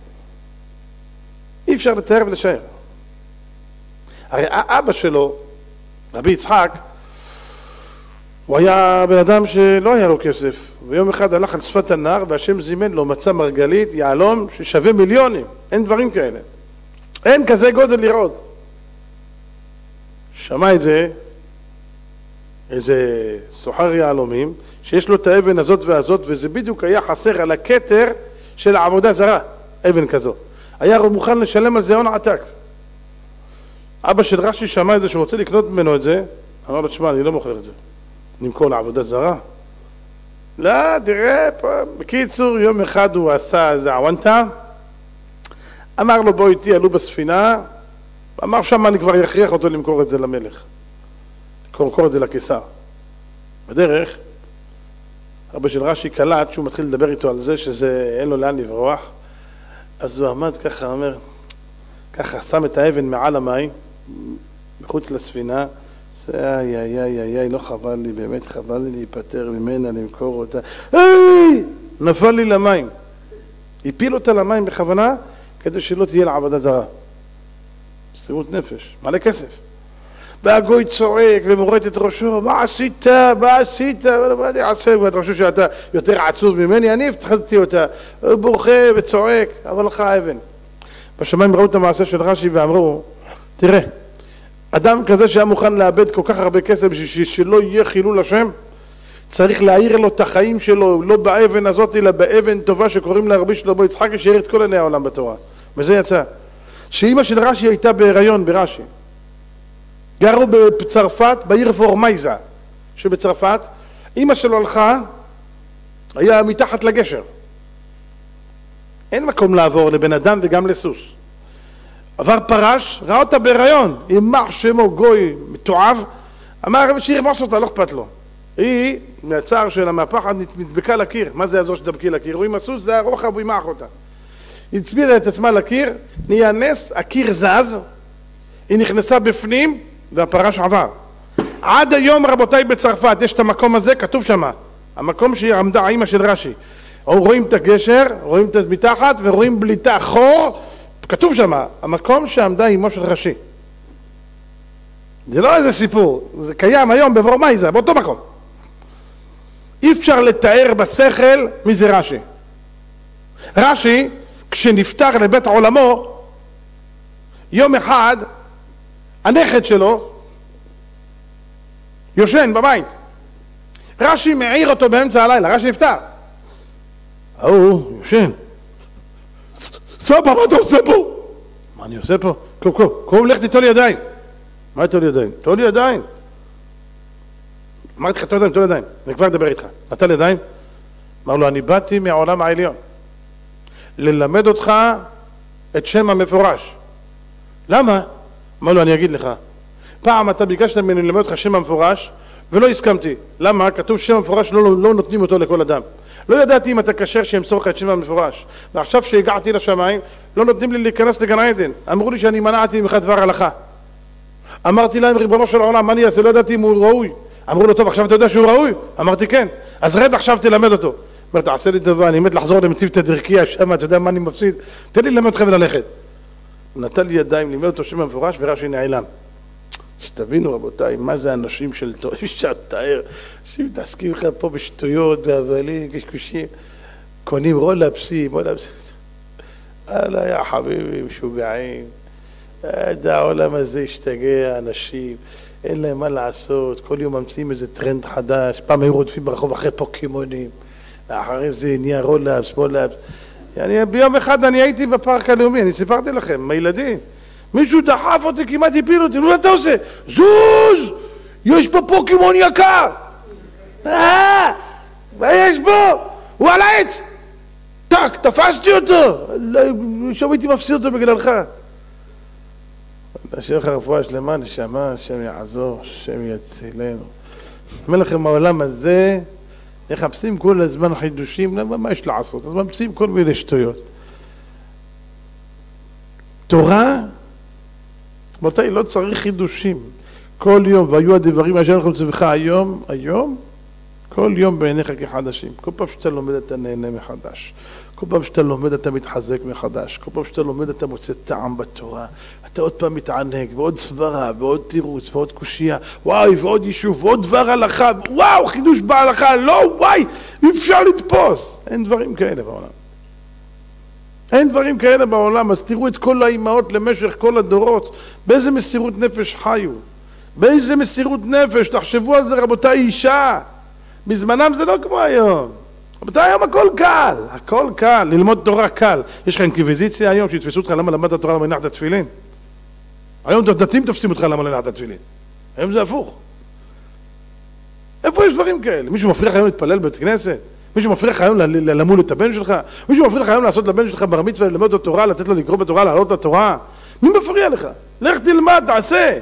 אי אפשר לתאר ולשער. הרי האבא שלו, רבי יצחק, הוא היה בן אדם שלא היה לו כסף, ויום אחד הלך על שפת הנהר והשם זימן לו, מצא מרגלית, יעלום, ששווה מיליונים, אין דברים כאלה. אין כזה גודל לראות. שמע את זה איזה סוחר יעלומים, שיש לו את האבן הזאת והזאת, וזה בדיוק היה חסר על הכתר של העבודה זרה, אבן כזו. היה מוכן לשלם על זה הון עתק. אבא של רש"י שמע את זה, שהוא רוצה לקנות ממנו את זה, אמר לו, תשמע, אני לא מוכר את זה. נמכור לעבודה זרה. לא, תראה, פה, בקיצור, יום אחד הוא עשה איזה עוונטה, אמר לו, בוא איתי, עלו בספינה, אמר שם אני כבר יכריח אותו למכור את זה למלך. למכור את זה לקיסר. בדרך, אבא של רש"י קלט שהוא מתחיל לדבר איתו על זה שזה אין לו לאן לברוח, אז הוא עמד ככה, אומר, ככה שם את האבן מעל המים, מחוץ לספינה, זה איי איי איי איי איי, לא חבל לי, באמת חבל לי להיפטר ממנה, למכור אותה, איי, נפל לי למים. הפיל אותה למים בכוונה, כדי שלא תהיה לעבודה זרה. סירות נפש, מלא כסף. והגוי צועק ומורט את ראשו, מה עשית? מה עשית? מה אני אעשה? ואת חושב שאתה יותר עצוב ממני? אני הבטחתי אותה. הוא בוכה וצועק, אבל לך אבן. בשמיים ראו את המעשה של רש"י ואמרו, תראה, אדם כזה שהיה מוכן לאבד כל כך הרבה כסף בשביל שלא יהיה חילול השם, צריך להעיר לו את החיים שלו, לא באבן הזאת, אלא באבן טובה שקוראים לה רבי שלמה יצחקי, שיעיר את כל עיני העולם בתורה. וזה יצא. שאמא של רש"י הייתה בהיריון ברש"י. גרו בצרפת, בעיר פורמייזה שבצרפת. אמא שלו הלכה, היה מתחת לגשר. אין מקום לעבור לבן אדם וגם לסוס. עבר פרש, ראה אותה בהיריון, יימח שמו גוי מתועב, אמר שירמוס אותה, לא אכפת לו. היא, מהצער שלה, מהפחד, נדבקה לקיר. מה זה יעזור שתדבקי לקיר? רואים הסוס, זה הרוחב, הוא יימח אותה. היא הצמידה את עצמה לקיר, נהיה נס, הקיר זז, היא נכנסה בפנים, והפרש עבר. עד היום, רבותיי, בצרפת, יש את המקום הזה, כתוב שמה, המקום שהיא עמדה, האמא של רש"י. רואים את הגשר, רואים את מתחת, ורואים בליטה חור, כתוב שמה, המקום שעמדה אמו של רש"י. זה לא איזה סיפור, זה קיים היום בפורמייזה, באותו מקום. אי אפשר לתאר בשכל מי זה רש"י. רש"י, כשנפטר לבית עולמו, יום אחד, הנכד שלו יושן בבית. רש"י מעיר אותו באמצע הלילה, רש"י נפטר. הוא יושן. סבא, מה אתה עושה פה? מה אני עושה פה? קום, קום, קום, לך תיטול ידיים. מה תיטול ידיים? תיטול ידיים. אמרתי לך, תיטול ידיים, תיטול ידיים. אני כבר אדבר איתך. נטל ידיים? אמר לו, אני באתי מהעולם העליון. ללמד אותך את שם המפורש. למה? אמר לו, אני אגיד לך. פעם אתה ביקשת ממני ללמד אותך שם המפורש, ולא הסכמתי. למה? כתוב שם המפורש, לא, לא נותנים אותו לכל אדם. לא ידעתי אם אתה קשר שימסור לך את שם המפורש. ועכשיו שהגעתי לשמיים, לא נותנים לי להיכנס לגן עדן. אמרו לי שאני מנעתי ממך דבר הלכה. אמרתי להם, ריבונו של העולם, מה אני אעשה? לא ידעתי אם הוא ראוי. אמרו לו, טוב, עכשיו אתה יודע שהוא ראוי? אמרתי, כן. אז רד עכשיו תלמד אותו. אומר, תעשה לי טובה, אני מת לחזור למציב את הדרכיה שם, אתה יודע מה אני מפסיד? תן לי ללמד אתכם וללכת. הוא נתן לי ידיים, לימד אותו שם המפורש, ורש"י נעלם. שתבינו רבותיי, מה זה אנשים של תורה, אפשר לתאר, שמתעסקים לך פה בשטויות, בהבלים, קשקושים, קונים רולאפסים, רולאפסים. אללה יא חביבי, משוגעים. עד העולם הזה השתגע, אנשים, אין להם מה לעשות, כל יום ממציאים איזה טרנד חדש, פעם היו רודפים ברחוב אחרי פוקימונים, אחרי זה נהיה רולאפס, רולאפס. אני, ביום אחד אני הייתי בפארק הלאומי, אני סיפרתי לכם, עם הילדים. מישהו דחף אותי, כמעט הפיל אותי, מה אתה עושה? זוז! יש פה פוקימון יקר! אה! מה יש בו? הוא על העץ! טק, תפסתי אותו! עכשיו הייתי מפסיד אותו בגללך. נשאר לך רפואה שלמה, נשמה, השם יעזור, השם יצילנו. אומר לכם, העולם הזה, מחפשים כל הזמן חידושים, למה, מה יש לעשות? אז ממציאים כל מיני שטויות. תורה, מתי לא צריך חידושים. כל יום, והיו הדברים אשר אנחנו צווך היום, היום, כל יום בעיניך כחדשים. כל פעם שאתה לומד אתה נהנה מחדש. כל פעם שאתה לומד אתה מתחזק מחדש. כל פעם שאתה לומד אתה מוצא טעם בתורה. אתה עוד פעם מתענג, ועוד סברה, ועוד תירוץ, ועוד קושייה. וואי, ועוד יישוב, ועוד דבר הלכה. וואו, חידוש בהלכה. לא, וואי, אי אפשר לתפוס. אין דברים כאלה בעולם. אין דברים כאלה בעולם. אז תראו את כל האימהות למשך כל הדורות. באיזה מסירות נפש חיו. באיזה מסירות נפש. תחשבו על זה רבותיי, אישה. בזמנם זה לא כמו היום. רבותיי, היום הכל קל. הכל קל. ללמוד תורה קל. יש לך אינקוויזיציה היום שיתפסו אותך למה למדת תורה למה הנחת תפילין? היום דתיים תופסים אותך למה הנחת תפילין. היום זה הפוך. איפה יש דברים כאלה? מישהו מפריע לך היום להתפלל בבית כנסת? מישהו מפריע לך היום למול את הבן שלך? מישהו מפריע לך היום לעשות לבן שלך בר מצווה, ללמוד את התורה, לתת לו לקרוא בתורה, לעלות את התורה? מי מפריע לך? לך תלמד, תעשה.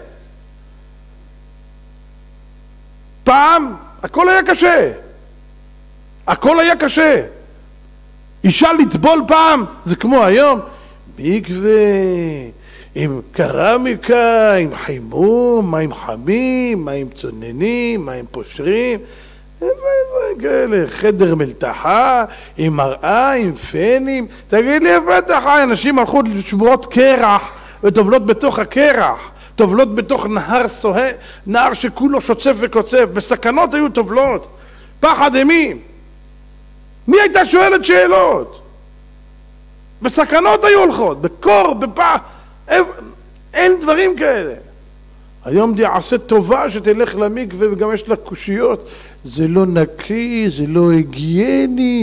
פעם הכל היה קשה. הכל היה קשה. אישה לטבול פעם, זה כמו היום. מקווה, עם קרמיקה, עם חימום, מים חמים, מים צוננים, מים פושרים. כאלה, חדר מלתחה, עם מראה, עם פנים. תגיד לי, איפה אתה חי? אנשים הלכו לשבועות קרח וטובלות בתוך הקרח. טובלות בתוך נהר סוהר, נהר שכולו שוצף וקוצף, בסכנות היו טובלות, פחד אימים. מי הייתה שואלת שאלות? בסכנות היו הולכות, בקור, בפח, אין דברים כאלה. היום די עשה טובה שתלך למקווה וגם יש לה קושיות, זה לא נקי, זה לא היגייני.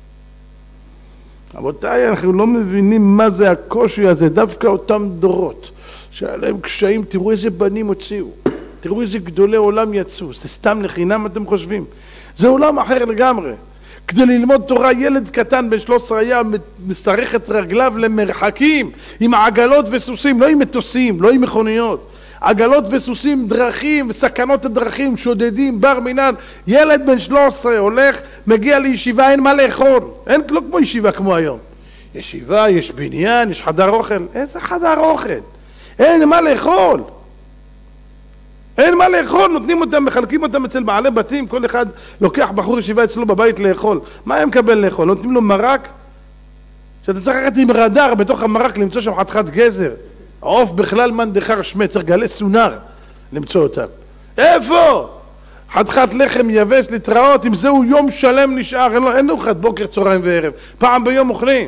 רבותיי, אנחנו לא מבינים מה זה הקושי הזה, דווקא אותם דורות שהיה להם קשיים. תראו איזה בנים הוציאו, תראו איזה גדולי עולם יצאו. זה סתם לחינם אתם חושבים? זה עולם אחר לגמרי. כדי ללמוד תורה ילד קטן בן שלוש עשרה היה משרך את רגליו למרחקים עם עגלות וסוסים, לא עם מטוסים, לא עם מכוניות, עגלות וסוסים, דרכים וסכנות הדרכים, שודדים, בר מינן. ילד בן שלוש עשרה הולך, מגיע לישיבה, אין מה לאכול, אין לא כמו ישיבה כמו היום. ישיבה, יש בניין, יש חדר אוכל. איזה חדר אוכל? אין מה לאכול, אין מה לאכול. נותנים אותם, מחלקים אותם אצל בעלי בתים, כל אחד לוקח בחור ישיבה אצלו בבית לאכול. מה הם מקבל לאכול? נותנים לו מרק שאתה צריך ללכת עם רדאר בתוך המרק למצוא שם חתיכת גזר, עוף בכלל מנדחר שמי, צריך גלי סונר למצוא אותם. איפה? חתיכת לחם יבש להתראות, עם זהו יום שלם נשאר, אין לו, אין לו חד בוקר צהריים וערב, פעם ביום אוכלים.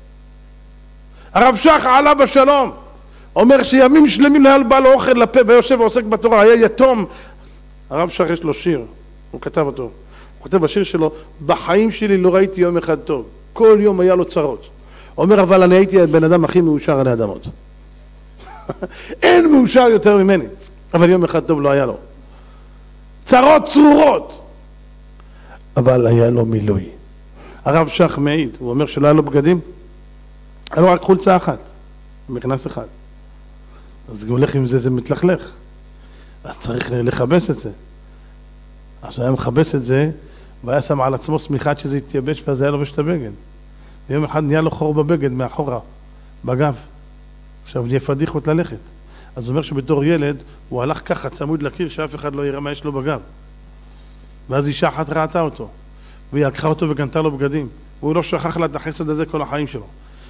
הרב שך עלה בשלום אומר שימים שלמים לא היה לו בעל אוכל לפה ויושב ועוסק בתורה, היה יתום. הרב שך יש לו שיר, הוא כתב אותו, הוא כותב בשיר שלו, בחיים שלי לא ראיתי יום אחד טוב, כל יום היה לו צרות. אומר אבל אני הייתי הבן אדם הכי מאושר על האדמות. אין מאושר יותר ממני, אבל יום אחד טוב לא היה לו, צרות צרורות, אבל היה לו מילוי. הרב שך מעיד, הוא אומר שלא היה לו בגדים, היה לו רק חולצה אחת, מכנס אחד, אז הוא הולך עם זה, זה מתלכלך, אז צריך לחבש את זה. אז הוא היה מחבש את זה והיה שם על עצמו סמיכת שזה התייבש, ואז היה לובש את הבגד. ויום אחד נהיה לו חור בבגד מאחורה בגב, עכשיו נהיה פדיחות ללכת. אז הוא אומר שבתור ילד הוא הלך ככה צמוד לקיר שאף אחד לא יראה מה יש לו בגב, ואז אישה אחת ראתה אותו והיא לקחה אותו וקנתה לו בגדים, והוא לא שכח לה את החסד הזה כל החיים שלו.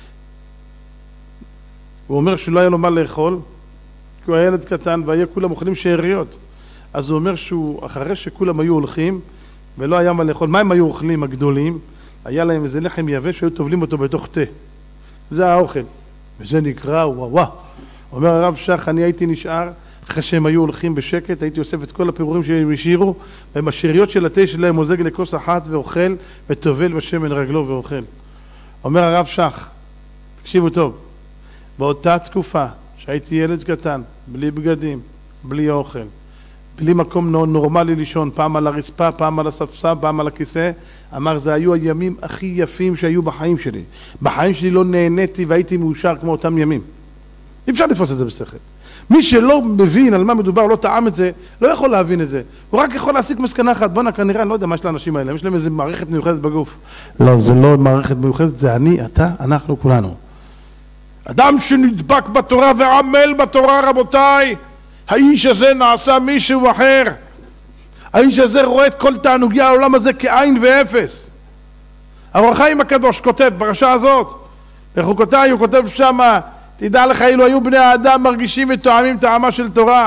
הוא אומר שלא היה לו מה לאכול כי הוא היה ילד קטן והיה כולם אוכלים שאריות. אז הוא אומר שהוא אחרי שכולם היו הולכים ולא היה מה לאכול, מה הם היו אוכלים הגדולים? היה להם איזה לחם יבש שהיו טובלים אותו בתוך תה, זה האוכל, וזה נקרא וואווה. אומר הרב שך, אני הייתי נשאר אחרי שהם היו הולכים בשקט, הייתי אוסף את כל הפירורים שהם השאירו, ועם השאריות של התה שלהם מוזג לכוס אחת ואוכל וטובל בשמן רגלו ואוכל. אומר הרב שך, תקשיבו טוב, באותה תקופה שהייתי ילד קטן, בלי בגדים, בלי אוכל, בלי מקום נורמלי לישון, פעם על הרצפה, פעם על הספסל, פעם על הכיסא, אמר זה היו הימים הכי יפים שהיו בחיים שלי. בחיים שלי לא נהניתי והייתי מאושר כמו אותם ימים. אי אפשר לתפוס את זה בשכל. מי שלא מבין על מה מדובר, לא טעם את זה, לא יכול להבין את זה. הוא רק יכול להסיק מסקנה אחת, בוא נקרא, אני לא יודע מה יש לאנשים האלה, יש להם איזה מערכת מיוחדת בגוף. לא, זה לא מערכת מיוחדת, זה אני, אתה, אנחנו, כולנו. אדם שנדבק בתורה ועמל בתורה, רבותיי, האיש הזה נעשה מישהו אחר. האיש הזה רואה את כל תענוגי העולם הזה כעין ואפס. אור החיים הקדוש כותב ברשע הזאת, בחוקותיי הוא כותב שמה, תדע לך אילו היו בני האדם מרגישים ותואמים טעמה של תורה,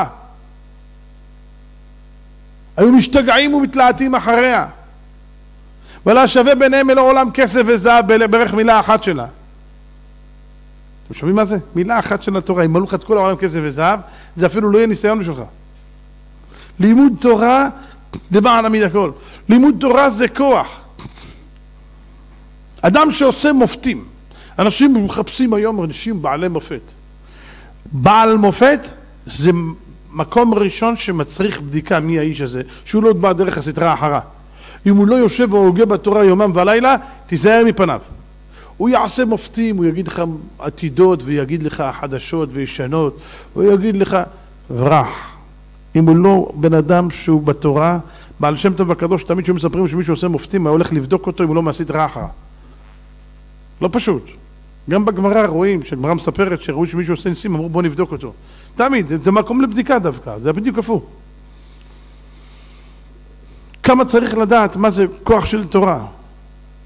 היו משתגעים ומתלהטים אחריה, ולא שווה ביניהם אלא עולם כסף וזהב בערך מילה אחת שלה. אתם שומעים מה זה? מילה אחת של התורה, אם מלאו לך את כל העולם כסף וזהב, זה אפילו לא יהיה ניסיון בשבילך. לימוד תורה למען עמיד הכל. לימוד תורה זה כוח. אדם שעושה מופתים, אנשים מחפשים היום אנשים בעלי מופת. בעל מופת זה מקום ראשון שמצריך בדיקה מי האיש הזה, שהוא לא בא דרך הסתרה אחרה. אם הוא לא יושב והוגה בתורה יומם ולילה, תיזהר מפניו. הוא יעשה מופתים, הוא יגיד לך עתידות ויגיד לך חדשות וישנות, הוא יגיד לך ורח. אם הוא לא בן אדם שהוא בתורה, בעל שם טוב הקדוש, תמיד שהוא מספרים שמישהו עושה מופתים, הוא הולך לבדוק אותו אם הוא לא מעשית רחה. לא פשוט. גם בגמרא רואים, שהגמרא מספרת שראו שמישהו עושה ניסים, אמרו בוא נבדוק אותו. תמיד, זה מקום לבדיקה דווקא, זה בדיוק הפוך. כמה צריך לדעת מה זה כוח של תורה.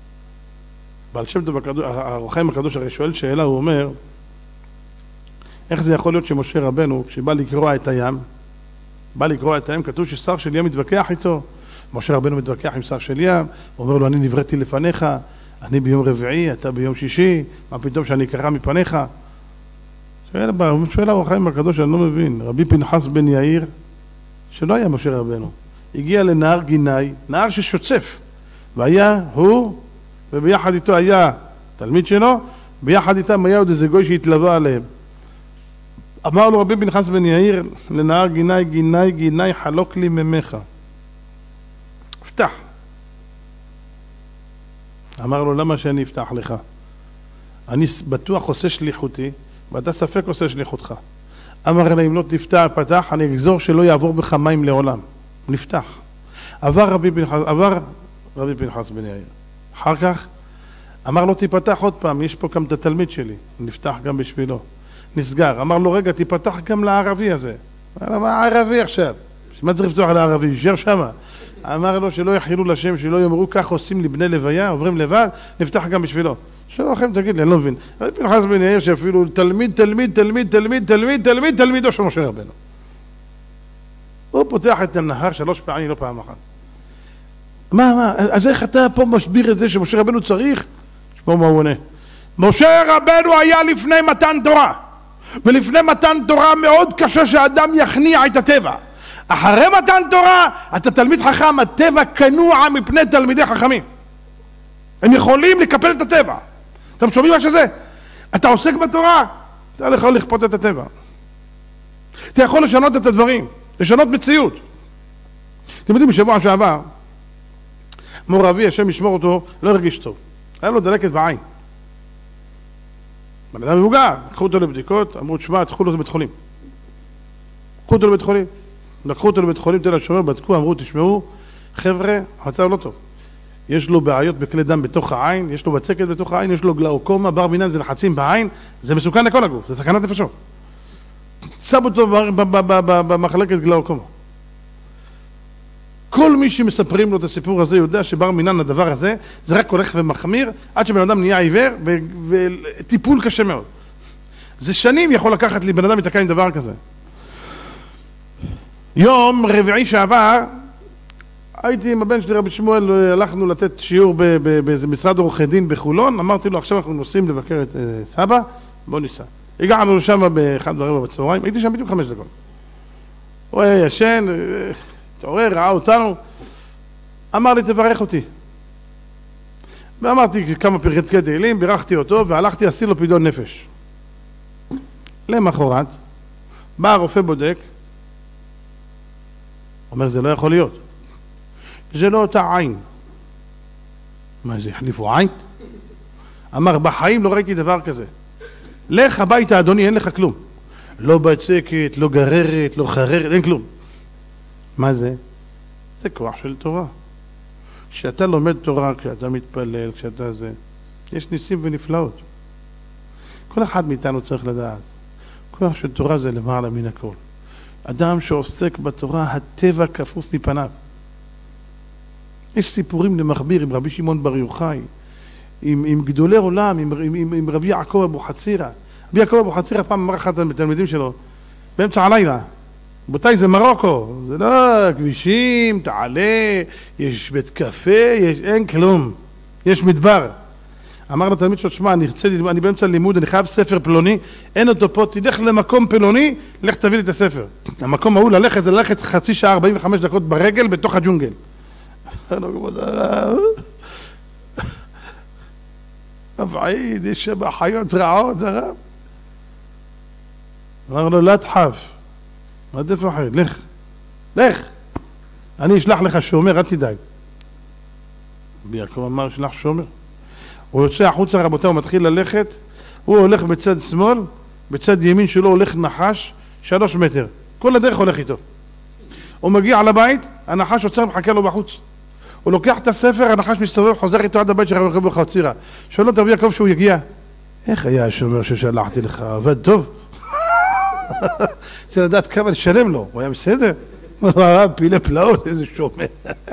בעל שם טוב הקדוש, האור החיים הקדוש הרי שואל שאלה, הוא אומר, איך זה יכול להיות שמשה רבנו, כשבא לקרוע את הים, בא לקרוע את הים, כתוב ששר של ים מתווכח איתו, משה רבנו מתווכח עם שר של ים, הוא אומר לו, אני נבראתי לפניך, אני ביום רביעי, אתה ביום שישי, מה פתאום שאני אקרע מפניך? שואל, שואל הרב החיים הקדוש, אני לא מבין, רבי פנחס בן יאיר, שלא היה משה רבנו, הגיע לנהר גיני, נהר ששוצף, והיה הוא, וביחד איתו היה תלמיד שלו, ביחד איתם היה עוד איזה גוי שהתלווה עליהם. אמר לו רבי פנחס בן יאיר לנהר גיני, גיני, גיני, חלוק לי ממך. פתח. אמר לו, למה שאני אפתח לך? אני בטוח עושה שליחותי, ואתה ספק עושה שליחותך. אמר לה, אם לא תפתח, פתח, אני אגזור שלא יעבור בך מים לעולם. נפתח. עבר רבי פנחס, עבר רבי פנחס בן יאיר. אחר כך, אמר לו, תיפתח עוד פעם, יש פה גם את התלמיד שלי. נפתח גם בשבילו. נסגר. אמר לו, רגע, תיפתח גם לערבי הזה. אמר לו, מה הערבי עכשיו? מה צריך לפתוח לערבי? יישאר שמה. אמר לו, שלא יחילו לשם, שלא יאמרו, כך עושים לבני לוויה, עוברים לבד, נפתח גם בשבילו. שלא לכם, תגיד לי, אני לא מבין. רבי פנחס בן יאיר שאפילו תלמיד, תלמיד, תלמיד, תלמיד, תלמיד, תלמיד, תלמידו של משה רבנו. הוא פותח את הנהר שלוש פעמים, לא פעם אחת. מה, מה, אז איך אתה פה משביר את זה שמשה רבנו צריך? שמו מה הוא עונה. משה רבנו היה לפני מתן תורה, ולפני מתן תורה מאוד קשה שאדם יכניע את הטבע. אחרי מתן תורה, אתה תלמיד חכם, הטבע כנוע מפני תלמידי חכמים. הם יכולים לקפל את הטבע. אתם שומעים מה שזה? אתה עוסק בתורה, אתה יכול לכפות את הטבע. אתה יכול לשנות את הדברים, לשנות מציאות. אתם יודעים, בשבוע שעבר, מור אבי, השם ישמור אותו, לא הרגיש טוב. היה לו דלקת בעין. בן אדם מבוגר, לקחו אותו לבדיקות, אמרו, תשמע, תקחו לו לבית חולים. לקחו אותו לבית חולים. לקחו אותו לבית חולים, תל השומר, בדקו, אמרו, תשמעו, חבר'ה, המצב לא טוב. יש לו בעיות בכלי דם בתוך העין, יש לו בצקת בתוך העין, יש לו גלאוקומה, בר מינן זה לחצים בעין, זה מסוכן לכל הגוף, זה סכנת נפשות. שם אותו במחלקת גלאוקומה. כל מי שמספרים לו את הסיפור הזה יודע שבר מינן הדבר הזה, זה רק הולך ומחמיר, עד שבן אדם נהיה עיוור, וטיפול קשה מאוד. זה שנים יכול לקחת לי בן אדם מתקע עם דבר כזה. יום רביעי שעבר, הייתי עם הבן שלי רבי שמואל, הלכנו לתת שיעור באיזה משרד עורכי דין בחולון, אמרתי לו, עכשיו אנחנו נוסעים לבקר את סבא, בוא ניסע. הגענו לשם באחד ורבע בצהריים, הייתי שם בדיוק חמש דקות. הוא היה ישן, תעורר, ראה אותנו, אמר לי, תברך אותי. ואמרתי כמה פרקי תהילים, בירכתי אותו, והלכתי עשי לו פדיון נפש. למחרת, בא הרופא בודק, אומר, זה לא יכול להיות. זה לא אותה עין. מה, זה החליפו עין? אמר, בחיים לא ראיתי דבר כזה. לך הביתה, אדוני, אין לך כלום. לא בצקת, לא גררת, לא חררת, אין כלום. מה זה? זה כוח של תורה. כשאתה לומד תורה, כשאתה מתפלל, כשאתה זה, יש ניסים ונפלאות. כל אחד מאיתנו צריך לדעת. כוח של תורה זה למעלה מן הכל. אדם שעוסק בתורה, הטבע כפוף מפניו. יש סיפורים למכביר עם רבי שמעון בר יוחאי, עם, עם גדולי עולם, עם, עם, עם רבי יעקב אבו חצירא. רבי יעקב אבו חצירא פעם אמר אחד התלמידים שלו, באמצע הלילה, רבותיי, זה מרוקו, זה לא כבישים, תעלה, יש בית קפה, יש, אין כלום, יש מדבר. אמר לתלמיד שלו, שמע, אני, אני באמצע לימוד, אני חייב ספר פלוני, אין אותו פה, תלך למקום פלוני, לך תביא לי את הספר. המקום ההוא ללכת, זה ללכת חצי שעה, ארבעים וחמש דקות ברגל, בתוך הג'ונגל. אבעיד, יש שם חיות רעות, הרב. אמר לו, לא תחף. מה תפחד? לך. לך. אני אשלח לך שומר, אל תדאג. ביעקב אמר, שלח שומר. הוא יוצא החוצה, רבותיו, הוא מתחיל ללכת, הוא הולך בצד שמאל, בצד ימין שלו הולך נחש, שלוש מטר. כל הדרך הולך איתו. הוא מגיע לבית, הנחש עוצר ומחכה לו בחוץ. הוא לוקח את הספר, הנחש מסתובב, חוזר איתו עד הבית של רבי יעקב חצירא. שואל אותו רבי יעקב שהוא יגיע. איך היה השומר ששלחתי לך? עבד טוב. צריך לדעת כמה לשלם לו. הוא היה בסדר? הוא היה פילי פלאות, איזה שומר.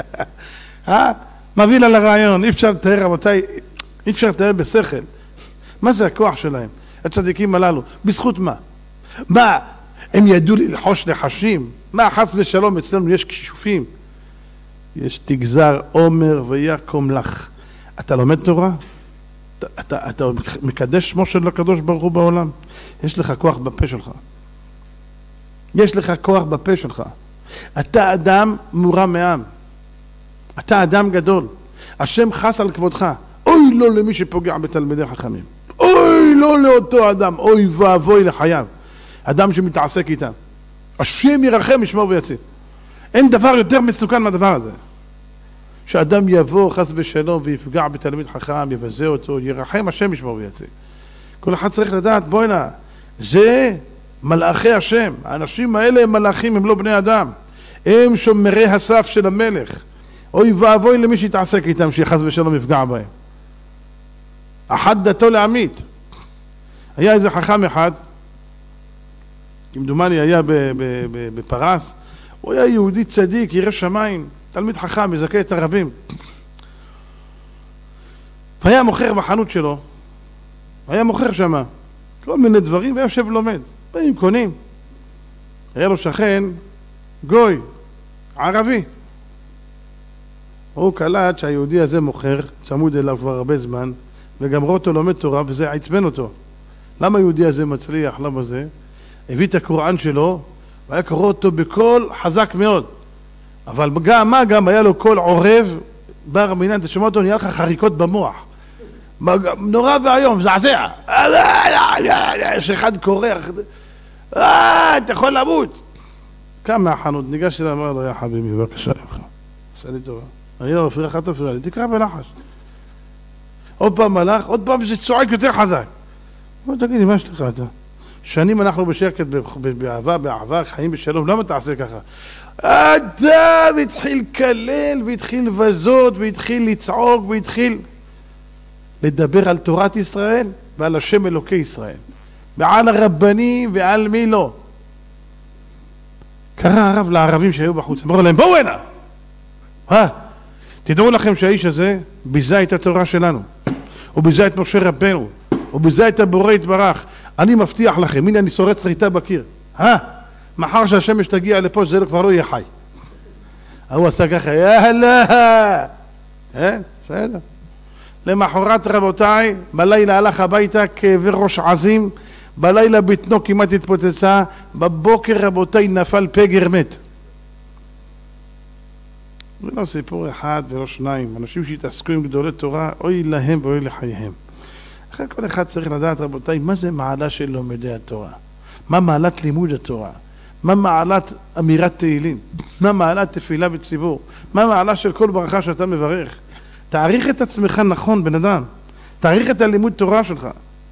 מביא לה לרעיון, אי אפשר לתאר, רבותיי, אי אפשר לתאר בשכל. מה זה הכוח שלהם? הצדיקים הללו. בזכות מה? מה, הם ידעו ללחוש נחשים? מה, חס ושלום, אצלנו יש כישופים. יש תגזר עומר ויקום לך. אתה לומד תורה? אתה, אתה, אתה מקדש שמו של הקדוש ברוך הוא בעולם? יש לך כוח בפה שלך. יש לך כוח בפה שלך. אתה אדם מורם מעם. אתה אדם גדול. השם חס על כבודך. אוי לא למי שפוגע בתלמידי חכמים. אוי לא לאותו אדם. אוי ואבוי לחייו. אדם שמתעסק איתם. השם ירחם, ישמור ויציל. אין דבר יותר מסוכן מהדבר הזה. שאדם יבוא חס ושלום ויפגע בתלמיד חכם, יבזה אותו, ירחם, השם ישמור ויציל. כל אחד צריך לדעת, בואי נה, זה מלאכי השם. האנשים האלה הם מלאכים, הם לא בני אדם. הם שומרי הסף של המלך. אוי ואבוי למי שיתעסק איתם, שחס ושלום יפגע בהם. אחת דתו לעמית. היה איזה חכם אחד, כמדומני היה בפרס, הוא היה יהודי צדיק, ירא שמיים, תלמיד חכם, מזכה את הרבים. והיה מוכר בחנות שלו, היה מוכר שמה, כל מיני דברים, והיה יושב ולומד. באים קונים. היה לו שכן, גוי, ערבי. הוא קלט שהיהודי הזה מוכר, צמוד אליו כבר הרבה זמן, וגם רואה אותו לומד תורה, וזה עצבן אותו. למה היהודי הזה מצליח? למה זה? הביא את הקוראן שלו, והיה קורא אותו בקול חזק מאוד. אבל גם מה? גם היה לו קול עורב, בר מינן, אתה שומע אותו, נהיה לך חריקות במוח. נורא והיום, זעזע. יש אחד קורח. אתה יכול למות. קם מהחנות, ניגש אליו, אמר לו, יא חביבי, בבקשה לך. עשה לי טובה. אני לא מפריע לך, אל תפריע לי, תקרא בלחש. עוד פעם מלאך, עוד פעם זה צועק יותר חזק. בוא תגידי, מה יש לך אתה? שנים אנחנו בשקט, באהבה, באהבה, חיים בשלום, למה תעשה ככה? אדם התחיל כלל, והתחיל לבזות, והתחיל לצעוק, והתחיל לדבר על תורת ישראל, ועל השם אלוקי ישראל. ועל הרבנים, ועל מי לא. קרא הרב לערבים שהיו בחוץ, אמרו להם, בואו הנה! אה, תדעו לכם שהאיש הזה ביזה את התורה שלנו. הוא ביזה את משה רבנו. הוא ביזה את הבורא יתברך. אני מבטיח לכם, הנה אני שורט שריטה בקיר. אה, מחר שהשמש תגיע לפה, זה כבר לא יהיה חי. הוא עשה ככה, יאללה! כן, בסדר. למחרת רבותיי, בלילה הלך הביתה כאבי ראש עזים, בלילה בטנו כמעט התפוצצה, בבוקר רבותיי נפל פגר מת. זה לא סיפור אחד ולא שניים, אנשים שהתעסקו עם גדולי תורה, אוי להם ואוי לחייהם. אחרי כל אחד צריך לדעת רבותיי, מה זה מעלה של לומדי התורה? מה מעלת לימוד התורה? מה מעלת אמירת תהילים? מה מעלת תפילה בציבור? מה מעלה של כל ברכה שאתה מברך? תעריך את עצמך נכון, בן אדם. תעריך את הלימוד תורה שלך.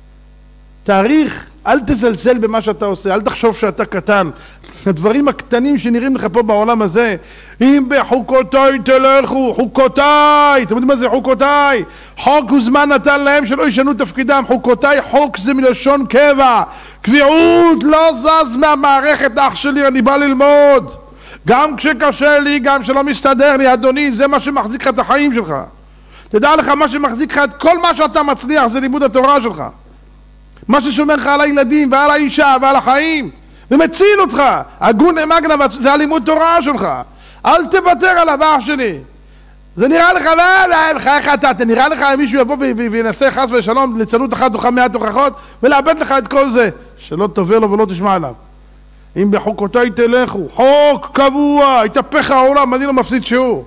תעריך, אל תזלזל במה שאתה עושה, אל תחשוב שאתה קטן. הדברים הקטנים שנראים לך פה בעולם הזה, אם בחוקותיי תלכו, חוקותיי, אתם יודעים מה זה חוקותיי? חוק הוא זמן נתן להם שלא ישנו תפקידם, חוקותיי, חוק זה מלשון קבע, קביעות, לא זז מהמערכת אח שלי, אני בא ללמוד. גם כשקשה לי, גם שלא מסתדר לי, אדוני, זה מה שמחזיק לך את החיים שלך. תדע לך, מה שמחזיק לך את כל מה שאתה מצליח זה לימוד התורה שלך. מה ששומר לך על הילדים ועל האישה ועל החיים ומציל אותך, הגון אמגנה, זה הלימוד תורה שלך. אל תוותר עליו אח שלי. זה נראה לך, בחייך אתה, נראה לך מישהו יבוא וינסה חס ושלום לצנות אחת או מאה תוכחות ולאבד לך את כל זה, שלא תובר לו ולא תשמע עליו. אם בחוקותיי תלכו, חוק קבוע, יתהפך העולם, אני לא מפסיד שיעור.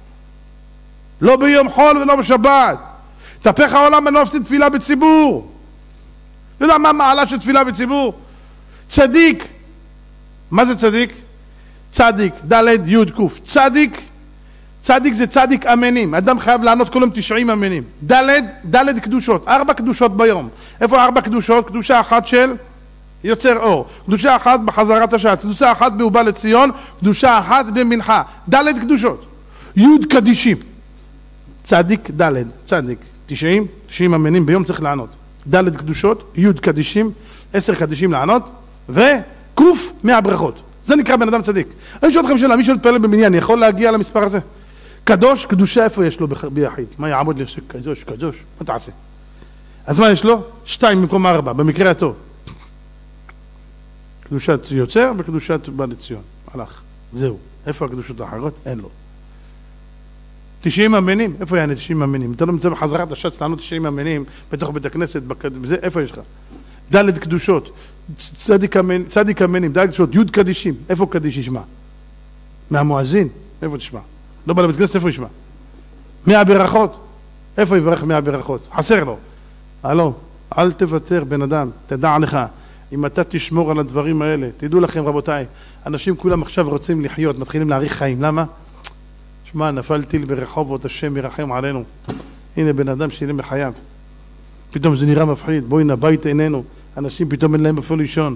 לא ביום חול ולא בשבת. יתהפך העולם, אני לא מפסיד תפילה בציבור. אתה יודע מה מעלה של תפילה בציבור? צדיק. מה זה צדיק? צדיק, ד' י' ק'. צדיק, צדיק זה צדיק אמנים. אדם חייב לענות כל יום תשעים אמנים. ד', ד' קדושות, ארבע קדושות ביום. איפה ארבע קדושות? קדושה אחת של יוצר אור, קדושה אחת בחזרת השעה, קדושה אחת בהובא לציון, קדושה אחת במנחה. ד' קדושות. י' קדישים. צדיק ד', צדיק. תשעים, תשעים אמנים ביום צריך לענות. ד' קדושות, י' קדישים, עשר קדישים לענות, וקוף מאה ברכות. זה נקרא בן אדם צדיק. אני שואל אתכם שאלה, מי שמתפלל במניין יכול להגיע למספר הזה? קדוש, קדושה, איפה יש לו ביחיד? מה יעמוד לי? קדוש, קדוש, מה תעשה? אז מה יש לו? שתיים במקום ארבע, במקרה הטוב. קדושת יוצר וקדושת בא לציון. הלך, זהו. איפה הקדושות האחרות? אין לו. תשעים אמינים, איפה יענה תשעים אמינים? אתה לא מצא בחזרת השץ לענות תשעים אמינים בתוך בית הכנסת, בזה, איפה יש לך? ד' קדושות, צדיק אמינים, צדיק אמינים, ד' קדושות, י' קדישים, איפה קדיש ישמע? מהמואזין, איפה תשמע? לא בא לבית כנסת, איפה ישמע? מאה ברכות, איפה יברך מאה ברכות? חסר לו. הלו, אל תוותר בן אדם, תדע לך, אם אתה תשמור על הדברים האלה, תדעו לכם רבותיי, אנשים כולם עכשיו רוצים לחיות, מתחילים להאריך חיים, למה? שמע, נפל טיל ברחובות, השם ירחם עלינו. הנה בן אדם שילם בחייו. פתאום זה נראה מפחיד, בואי נבית איננו, אנשים פתאום אין להם איפה לישון.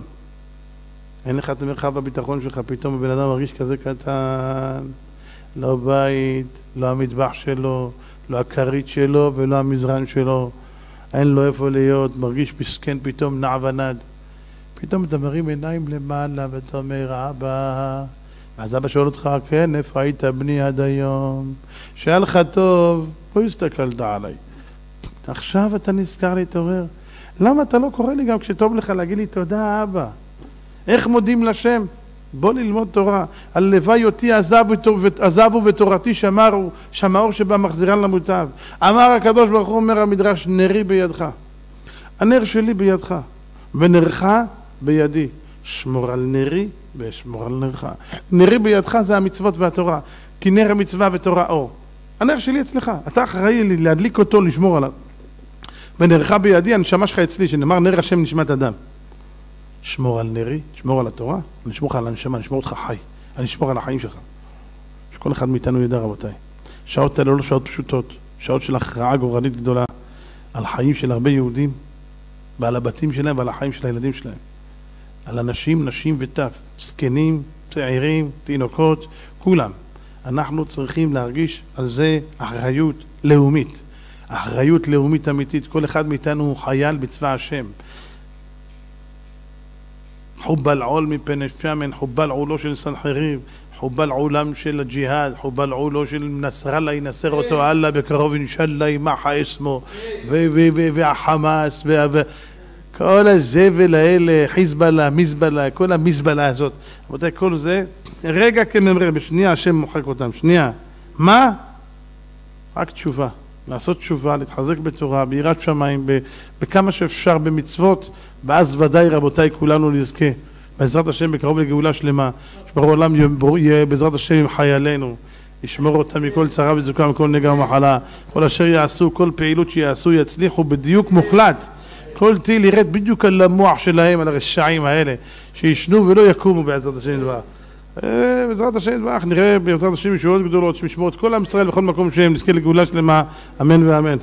אין לך את המרחב הביטחון שלך, פתאום הבן אדם מרגיש כזה קטן, לא בית, לא המטבח שלו, לא הכרית שלו ולא המזרן שלו, אין לו איפה להיות, מרגיש מסכן פתאום נע ונד. פתאום אתה מרים עיניים למעלה ואתה אומר, אבא, אז אבא שואל אותך, כן, איפה היית בני עד היום? שהיה לך טוב, לא הסתכלת עליי. עכשיו אתה נזכר להתעורר. למה אתה לא קורא לי גם כשטוב לך להגיד לי תודה אבא? איך מודים לשם? בוא ללמוד תורה. הלוואי אותי עזבו ותורתי שמרו, שמאור שבה מחזירן למוטב. אמר הקדוש ברוך הוא, אומר המדרש, נרי בידך. הנר שלי בידך, ונרך בידי. שמור על נרי ושמור על נרך. נרי בידך זה המצוות והתורה, כי נר המצווה ותורה אור. הנר שלי אצלך, אתה אחראי לי להדליק אותו, לשמור עליו. ונרך בידי, הנשמה שלך אצלי, שנאמר נר השם נשמת אדם. שמור על נרי, שמור על התורה, אני אשמור לך על הנשמה, אני אשמור אותך חי, אני אשמור על החיים שלך. שכל אחד מאיתנו ידע רבותיי. שעות האלה לא שעות פשוטות, שעות של הכרעה גורלית גדולה, על חיים של הרבה יהודים, ועל הבתים שלהם ועל החיים של הילדים שלהם. על אנשים, נשים וטף, זקנים, צעירים, תינוקות, כולם. אנחנו צריכים להרגיש על זה אחריות לאומית. אחריות לאומית אמיתית. כל אחד מאיתנו הוא חייל בצבא השם. חובל עול מפני שמן, חובל עולו של סנחריב, חובל עולם של הג'יהאד, חובל עולו של נסראללה, ינסר אותו אללה בקרוב אינשאללה ימחה אסמו, והחמאס, כל הזבל האלה, חיזבאללה, מזבאללה, כל המזבאללה הזאת. רבותיי, כל זה, רגע כממרר, בשנייה השם מוחק אותם, שנייה. מה? רק תשובה. לעשות תשובה, להתחזק בתורה, ביראת שמיים, בכמה שאפשר במצוות, ואז ודאי רבותיי כולנו נזכה. בעזרת השם בקרוב לגאולה שלמה, שברור העולם יהיה בעזרת השם עם חיילינו, ישמור אותם מכל צרה וזוקה, מכל נגע ומחלה. כל אשר יעשו, כל פעילות שיעשו יצליחו בדיוק מוחלט. כל טיל ירד בדיוק על המוח שלהם, על הרשעים האלה, שישנו ולא יקומו בעזרת השם דבר. בעזרת השם דבר, נראה בעזרת השם ישועות גדולות, שמשמעות כל עם ישראל בכל מקום שהם, נזכה לגאולה שלמה, אמן ואמן.